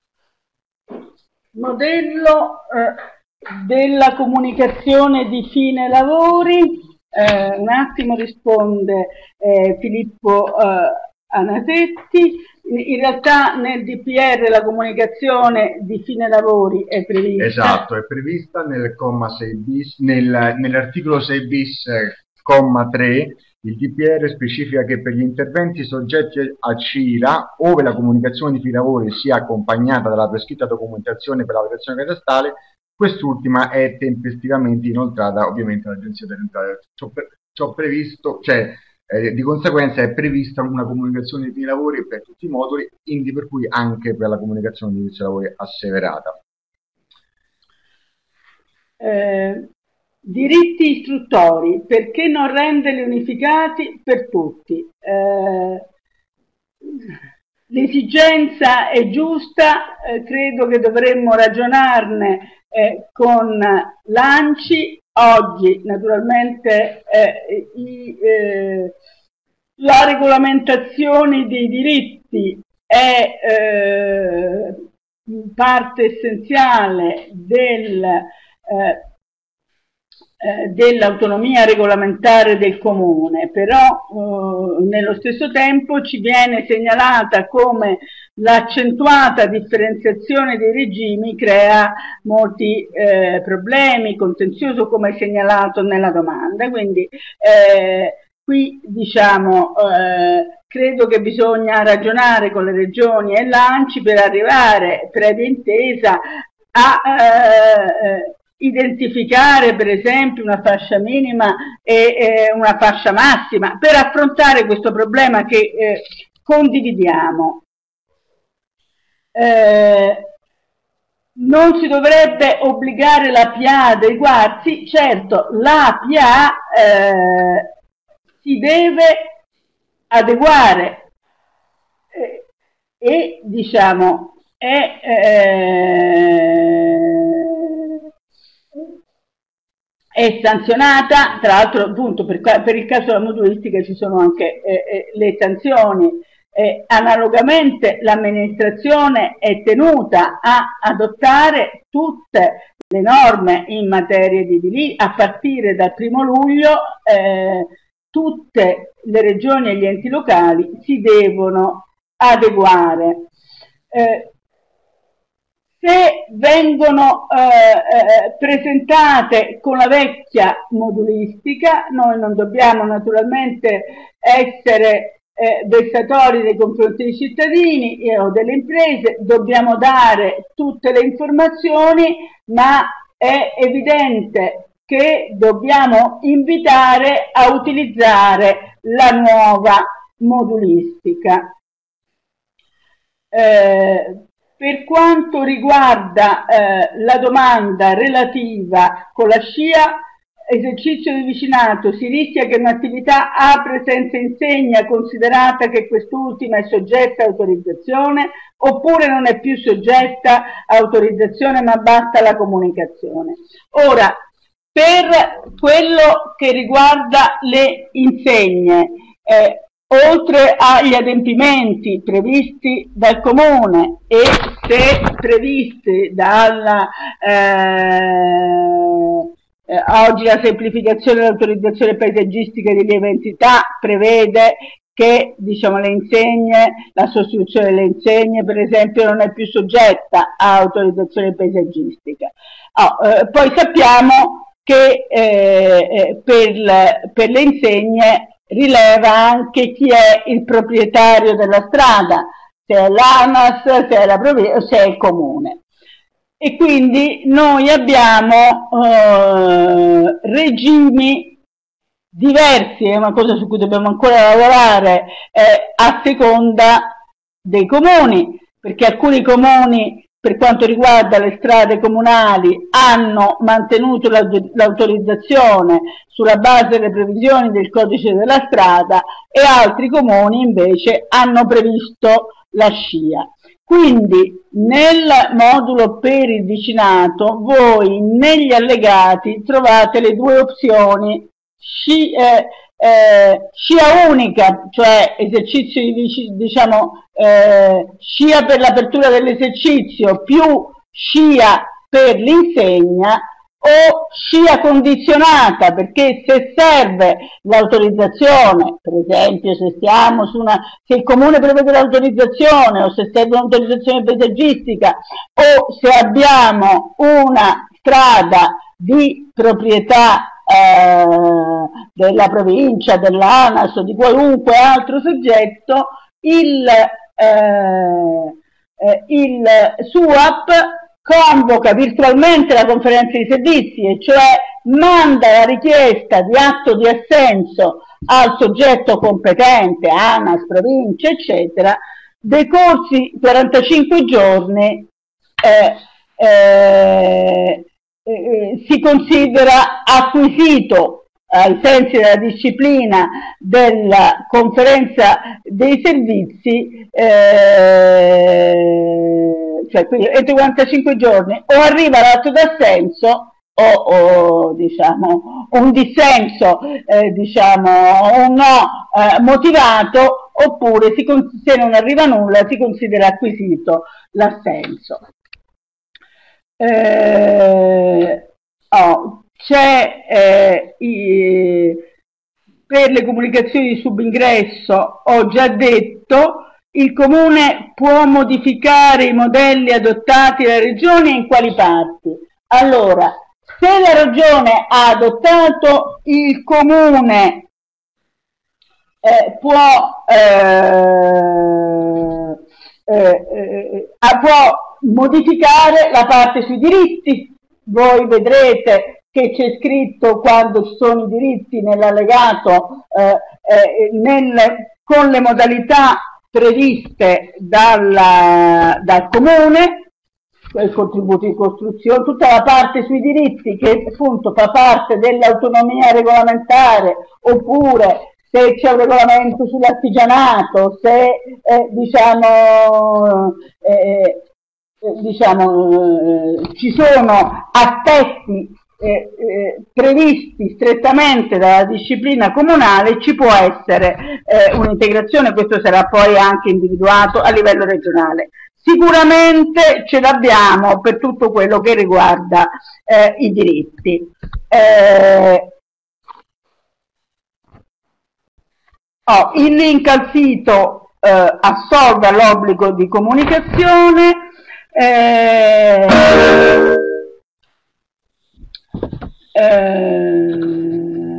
modello eh, della comunicazione di fine lavori, eh, un attimo risponde eh, Filippo eh, Anasetti. In realtà nel D P R la comunicazione di fine lavori è prevista. Esatto, è prevista nel comma sei bis, nel, nell'articolo sei bis, comma tre. Il D P R specifica che per gli interventi soggetti a C I L A, ove la comunicazione di fine lavori sia accompagnata dalla prescritta documentazione per la variazione catastale, quest'ultima è tempestivamente inoltrata ovviamente all'Agenzia delle Entrate. Ciò, pre ciò previsto, cioè eh, di conseguenza è prevista una comunicazione di fine lavori per tutti i moduli, indi per cui anche per la comunicazione di inizio lavori asseverata. Eh, diritti istruttori, perché non renderli unificati per tutti? Eh, L'esigenza è giusta, eh, credo che dovremmo ragionarne eh, con l'ANCI. Oggi naturalmente eh, i, eh, la regolamentazione dei diritti è eh, parte essenziale del eh, Eh, dell'autonomia regolamentare del comune, però eh, nello stesso tempo ci viene segnalata come l'accentuata differenziazione dei regimi crea molti eh, problemi, contenzioso come segnalato nella domanda, quindi eh, qui diciamo eh, credo che bisogna ragionare con le regioni e l'ANCI per arrivare, previa intesa, a eh, identificare per esempio una fascia minima e eh, una fascia massima per affrontare questo problema che eh, condividiamo. Eh, non si dovrebbe obbligare la P A ad adeguarsi, certo la P A eh, si deve adeguare eh, e diciamo è eh, è sanzionata, tra l'altro appunto per, per il caso della modulistica ci sono anche eh, eh, le sanzioni eh, analogamente l'amministrazione è tenuta a adottare tutte le norme in materia di edilizia. A partire dal primo luglio eh, tutte le regioni e gli enti locali si devono adeguare. Eh, se vengono eh, eh, presentate con la vecchia modulistica, noi non dobbiamo naturalmente essere eh, vessatori nei confronti dei cittadini eh, o delle imprese, dobbiamo dare tutte le informazioni, ma è evidente che dobbiamo invitare a utilizzare la nuova modulistica. Eh, per quanto riguarda eh, la domanda relativa con la scia, esercizio di vicinato, si rischia che un'attività apre senza insegna, considerata che quest'ultima è soggetta a autorizzazione, oppure non è più soggetta a autorizzazione ma basta la comunicazione. Ora, per quello che riguarda le insegne, eh, oltre agli adempimenti previsti dal Comune e se previsti dalla eh, eh, oggi la semplificazione dell'autorizzazione paesaggistica di lieve entità prevede che, diciamo, le insegne, la sostituzione delle insegne per esempio non è più soggetta a autorizzazione paesaggistica. Oh, eh, poi sappiamo che eh, per, le, per le insegne rileva anche chi è il proprietario della strada, se è l'ANAS, se è la provincia, se è il comune. E quindi noi abbiamo eh, regimi diversi, è una cosa su cui dobbiamo ancora lavorare eh, a seconda dei comuni, perché alcuni comuni, per quanto riguarda le strade comunali, hanno mantenuto l'autorizzazione sulla base delle previsioni del codice della strada e altri comuni invece hanno previsto la scia. Quindi nel modulo per il vicinato voi negli allegati trovate le due opzioni, scia, eh, eh, scia unica, cioè esercizio di, diciamo, eh, scia per l'apertura dell'esercizio più scia per l'insegna, o scia condizionata, perché se serve l'autorizzazione, per esempio se stiamo su una, se il comune prevede l'autorizzazione o se serve un'autorizzazione paesaggistica o se abbiamo una strada di proprietà eh, della provincia, dell'ANAS o di qualunque altro soggetto, il, eh, eh, il SUAP convoca virtualmente la conferenza di servizi, e cioè manda la richiesta di atto di assenso al soggetto competente, ANAS, provincia, eccetera, decorsi quarantacinque giorni eh, eh, eh, si considera acquisito ai sensi della disciplina della conferenza dei servizi, eh, cioè quindi entro quarantacinque giorni o arriva l'atto d'assenso o, o diciamo un dissenso, eh, diciamo un no eh, motivato, oppure si, se non arriva nulla si considera acquisito l'assenso. Eh, oh, c'è eh, i, per le comunicazioni di subingresso ho già detto. Il Comune può modificare i modelli adottati dalle regioni e in quali parti? Allora, se la regione ha adottato il Comune eh, può, eh, eh, eh, può modificare la parte sui diritti. Voi vedrete che c'è scritto, quando ci sono i diritti nell'allegato, eh, eh, nel, con le modalità previste dalla, dal Comune, il contributo di costruzione, tutta la parte sui diritti che appunto fa parte dell'autonomia regolamentare, oppure se c'è un regolamento sull'artigianato, se eh, diciamo, eh, eh, diciamo eh, ci sono aspetti eh, eh, previsti strettamente dalla disciplina comunale, ci può essere eh, un'integrazione, questo sarà poi anche individuato a livello regionale. Sicuramente ce l'abbiamo per tutto quello che riguarda eh, i diritti. Eh, oh, il link al sito eh, assolve l'obbligo di comunicazione. Eh, eh,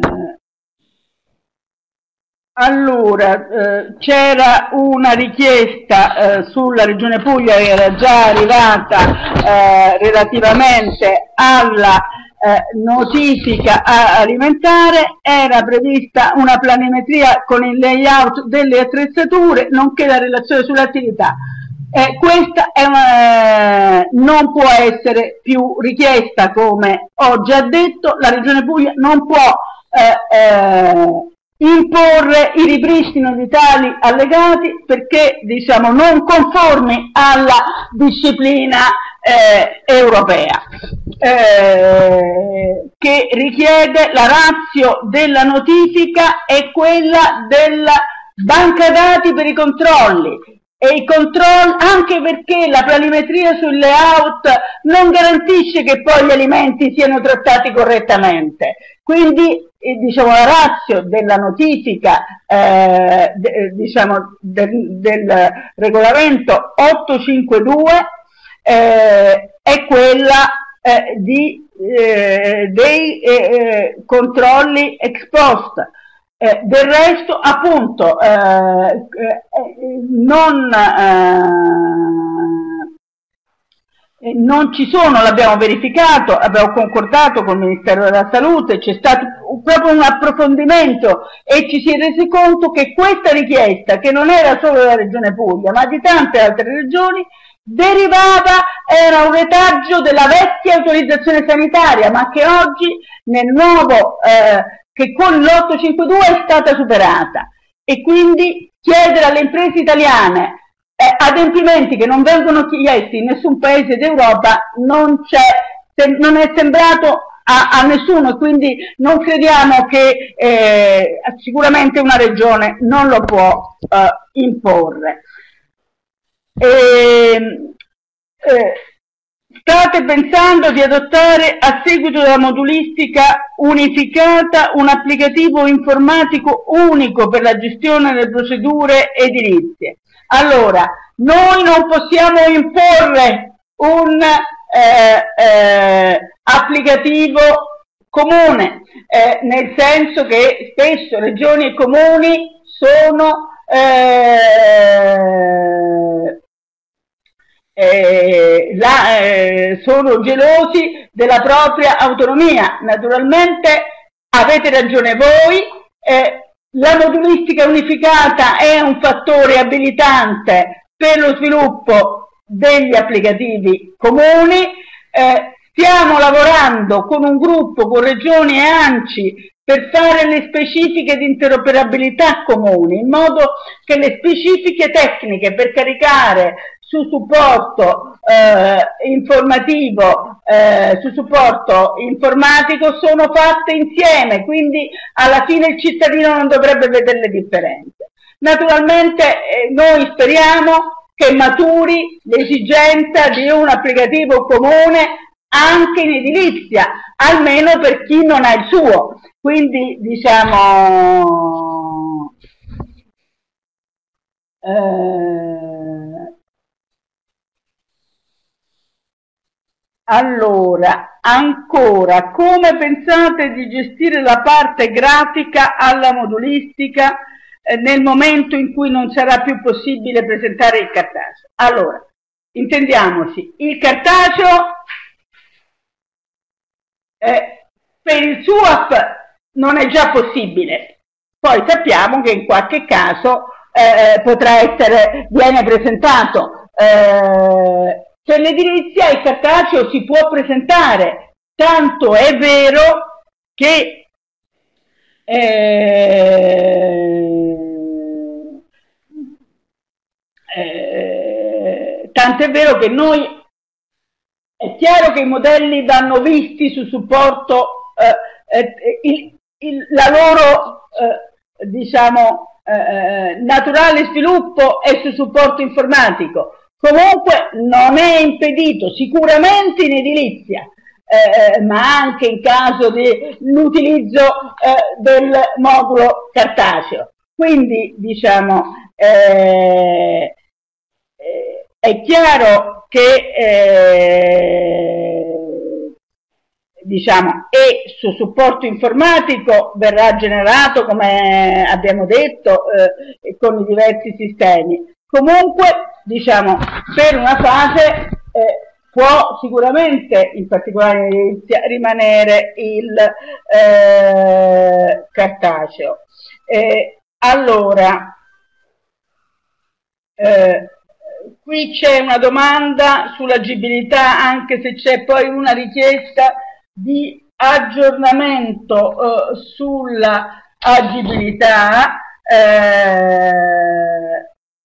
allora, eh, c'era una richiesta eh, sulla Regione Puglia che era già arrivata eh, relativamente alla eh, notifica alimentare. Era prevista una planimetria con il layout delle attrezzature, nonché la relazione sull'attività. Eh, questa è una, eh, non può essere più richiesta, come ho già detto. La Regione Puglia non può eh, eh, imporre il ripristino di tali allegati perché, diciamo, non conformi alla disciplina eh, europea, eh, che richiede la ratio della notifica e quella della banca dati per i controlli. E i controlli, anche perché la planimetria sul layout non garantisce che poi gli alimenti siano trattati correttamente. Quindi eh, diciamo, la ratio della notifica eh, de, diciamo, del, del regolamento ottocentocinquantadue eh, è quella eh, di, eh, dei eh, controlli ex post. Eh, del resto, appunto, eh, eh, non, eh, non ci sono, l'abbiamo verificato, abbiamo concordato con il Ministero della Salute, c'è stato proprio un approfondimento e ci si è resi conto che questa richiesta, che non era solo della Regione Puglia, ma di tante altre regioni, derivava, era un retaggio della vecchia autorizzazione sanitaria, ma che oggi nel nuovo eh, che con l'ottocentocinquantadue è stata superata, e quindi chiedere alle imprese italiane eh, adempimenti che non vengono chiesti in nessun paese d'Europa non, non è sembrato a, a nessuno, e quindi non crediamo che eh, sicuramente una regione non lo può eh, imporre. E, eh, State pensando di adottare, a seguito della modulistica unificata, un applicativo informatico unico per la gestione delle procedure edilizie. Allora, noi non possiamo imporre un eh, eh, applicativo comune, eh, nel senso che spesso regioni e comuni sono eh, Eh, la, eh, sono gelosi della propria autonomia. Naturalmente avete ragione voi, eh, la modulistica unificata è un fattore abilitante per lo sviluppo degli applicativi comuni. Eh, stiamo lavorando con un gruppo, con regioni e ANCI, per fare le specifiche di interoperabilità comuni, in modo che le specifiche tecniche per caricare su supporto eh, informativo, eh, su supporto informatico sono fatte insieme, quindi alla fine il cittadino non dovrebbe vedere le differenze. Naturalmente eh, noi speriamo che maturi l'esigenza di un applicativo comune anche in edilizia, almeno per chi non ha il suo. Quindi diciamo eh, allora, ancora, come pensate di gestire la parte grafica alla modulistica eh, nel momento in cui non sarà più possibile presentare il cartaceo? Allora, intendiamoci, il cartaceo eh, per il S U A P non è già possibile, poi sappiamo che in qualche caso eh, potrà essere, viene presentato. Eh, Per l'edilizia il cartaceo si può presentare, tanto è vero che eh, eh, tanto è vero che noi è chiaro che i modelli vanno visti su supporto, eh, eh, il, il, la loro eh, diciamo eh, naturale sviluppo è su supporto informatico. Comunque non è impedito, sicuramente in edilizia, eh, ma anche in caso di l'utilizzo eh, del modulo cartaceo. Quindi diciamo eh, eh, è chiaro che eh, diciamo e su supporto informatico verrà generato, come abbiamo detto, eh, con i diversi sistemi. Comunque, diciamo, per una fase eh, può sicuramente, in particolare in edilizia, rimanere il eh, cartaceo. Eh, allora, eh, qui c'è una domanda sull'agibilità, anche se c'è poi una richiesta di aggiornamento eh, sulla agibilità. Eh,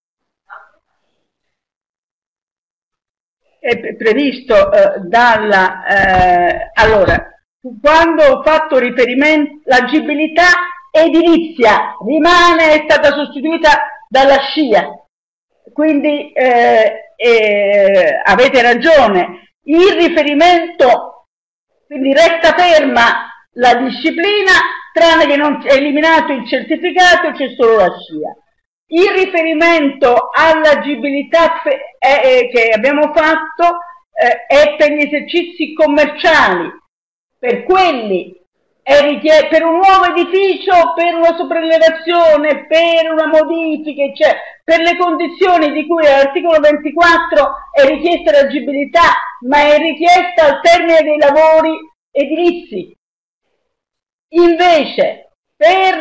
è previsto eh, dalla eh, allora, quando ho fatto riferimento all'agibilità edilizia rimane, è stata sostituita dalla scia, quindi eh, eh, avete ragione, il riferimento, quindi resta ferma la disciplina, tranne che non è eliminato il certificato, c'è solo la scia. Il riferimento all'agibilità eh, che abbiamo fatto eh, è per gli esercizi commerciali, per quelli è richiesto, per un nuovo edificio, per una sopraelevazione, per una modifica, cioè per le condizioni di cui all'articolo ventiquattro è richiesta l'agibilità, ma è richiesta al termine dei lavori edilizi. Invece, per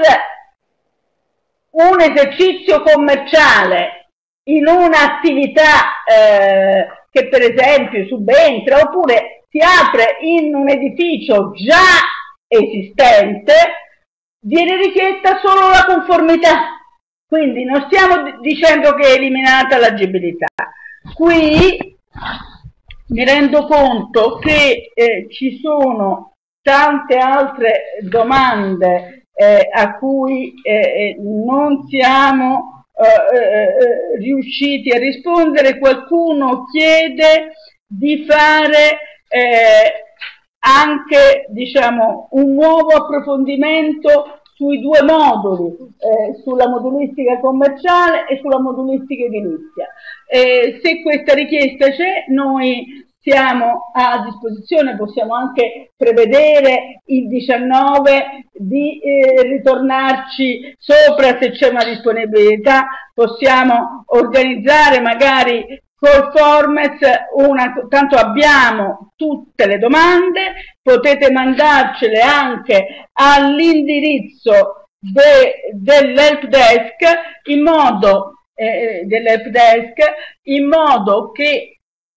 un esercizio commerciale in un'attività eh, che per esempio subentra oppure si apre in un edificio già esistente, viene richiesta solo la conformità. Quindi non stiamo dicendo che è eliminata l'agibilità. Qui mi rendo conto che eh, ci sono tante altre domande Eh, a cui eh, non siamo eh, eh, riusciti a rispondere. Qualcuno chiede di fare eh, anche diciamo, un nuovo approfondimento sui due moduli, eh, sulla modulistica commerciale e sulla modulistica edilizia. Eh, se questa richiesta c'è, noi siamo a disposizione, possiamo anche prevedere il diciannove di eh, ritornarci sopra se c'è una disponibilità, possiamo organizzare magari col Formez una, tanto abbiamo tutte le domande, potete mandarcele anche all'indirizzo de, dell'help desk in modo eh, dell'help desk in modo che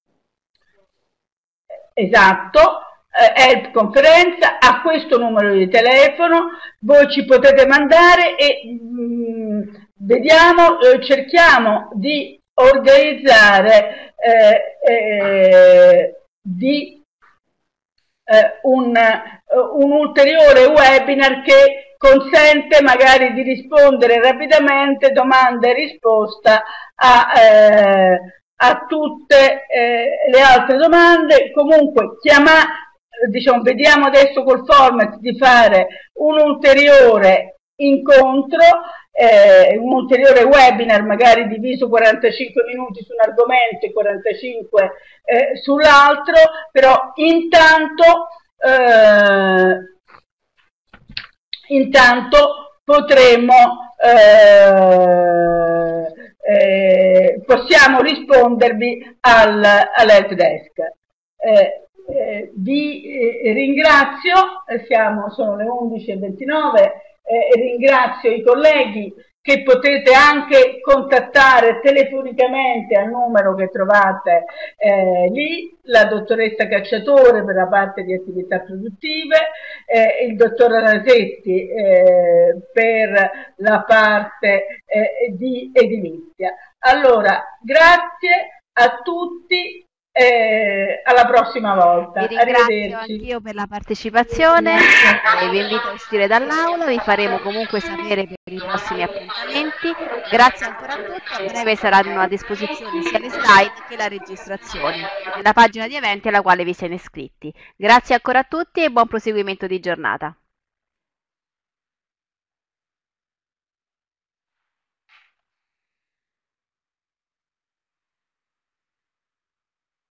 esatto, eh, help conferenza, a questo numero di telefono voi ci potete mandare e mh, vediamo, eh, cerchiamo di organizzare eh, eh, di eh, un, uh, un ulteriore webinar che consente magari di rispondere rapidamente domanda e risposta a eh, a tutte eh, le altre domande. Comunque chiama, diciamo, vediamo adesso col format di fare un ulteriore incontro, eh, un ulteriore webinar magari diviso quarantacinque minuti su un argomento e quarantacinque eh, sull'altro, però intanto eh, intanto potremo eh, Eh, possiamo rispondervi al, all'help desk. Eh, eh, vi eh, ringrazio, siamo, sono le undici e ventinove, eh, ringrazio i colleghi che potete anche contattare telefonicamente al numero che trovate eh, lì, la dottoressa Cacciatore per la parte di attività produttive, eh, il dottor Anasetti eh, per la parte eh, di edilizia. Allora, grazie a tutti eh, alla prossima volta. Vi ringrazio Arrivederci. anch'io per la partecipazione e vi invito a uscire dall'aula, vi faremo comunque sapere per i prossimi appuntamenti. Grazie ancora a tutti, a breve saranno a disposizione sia le slide che la registrazione nella pagina di eventi alla quale vi siete iscritti. Grazie ancora a tutti e buon proseguimento di giornata.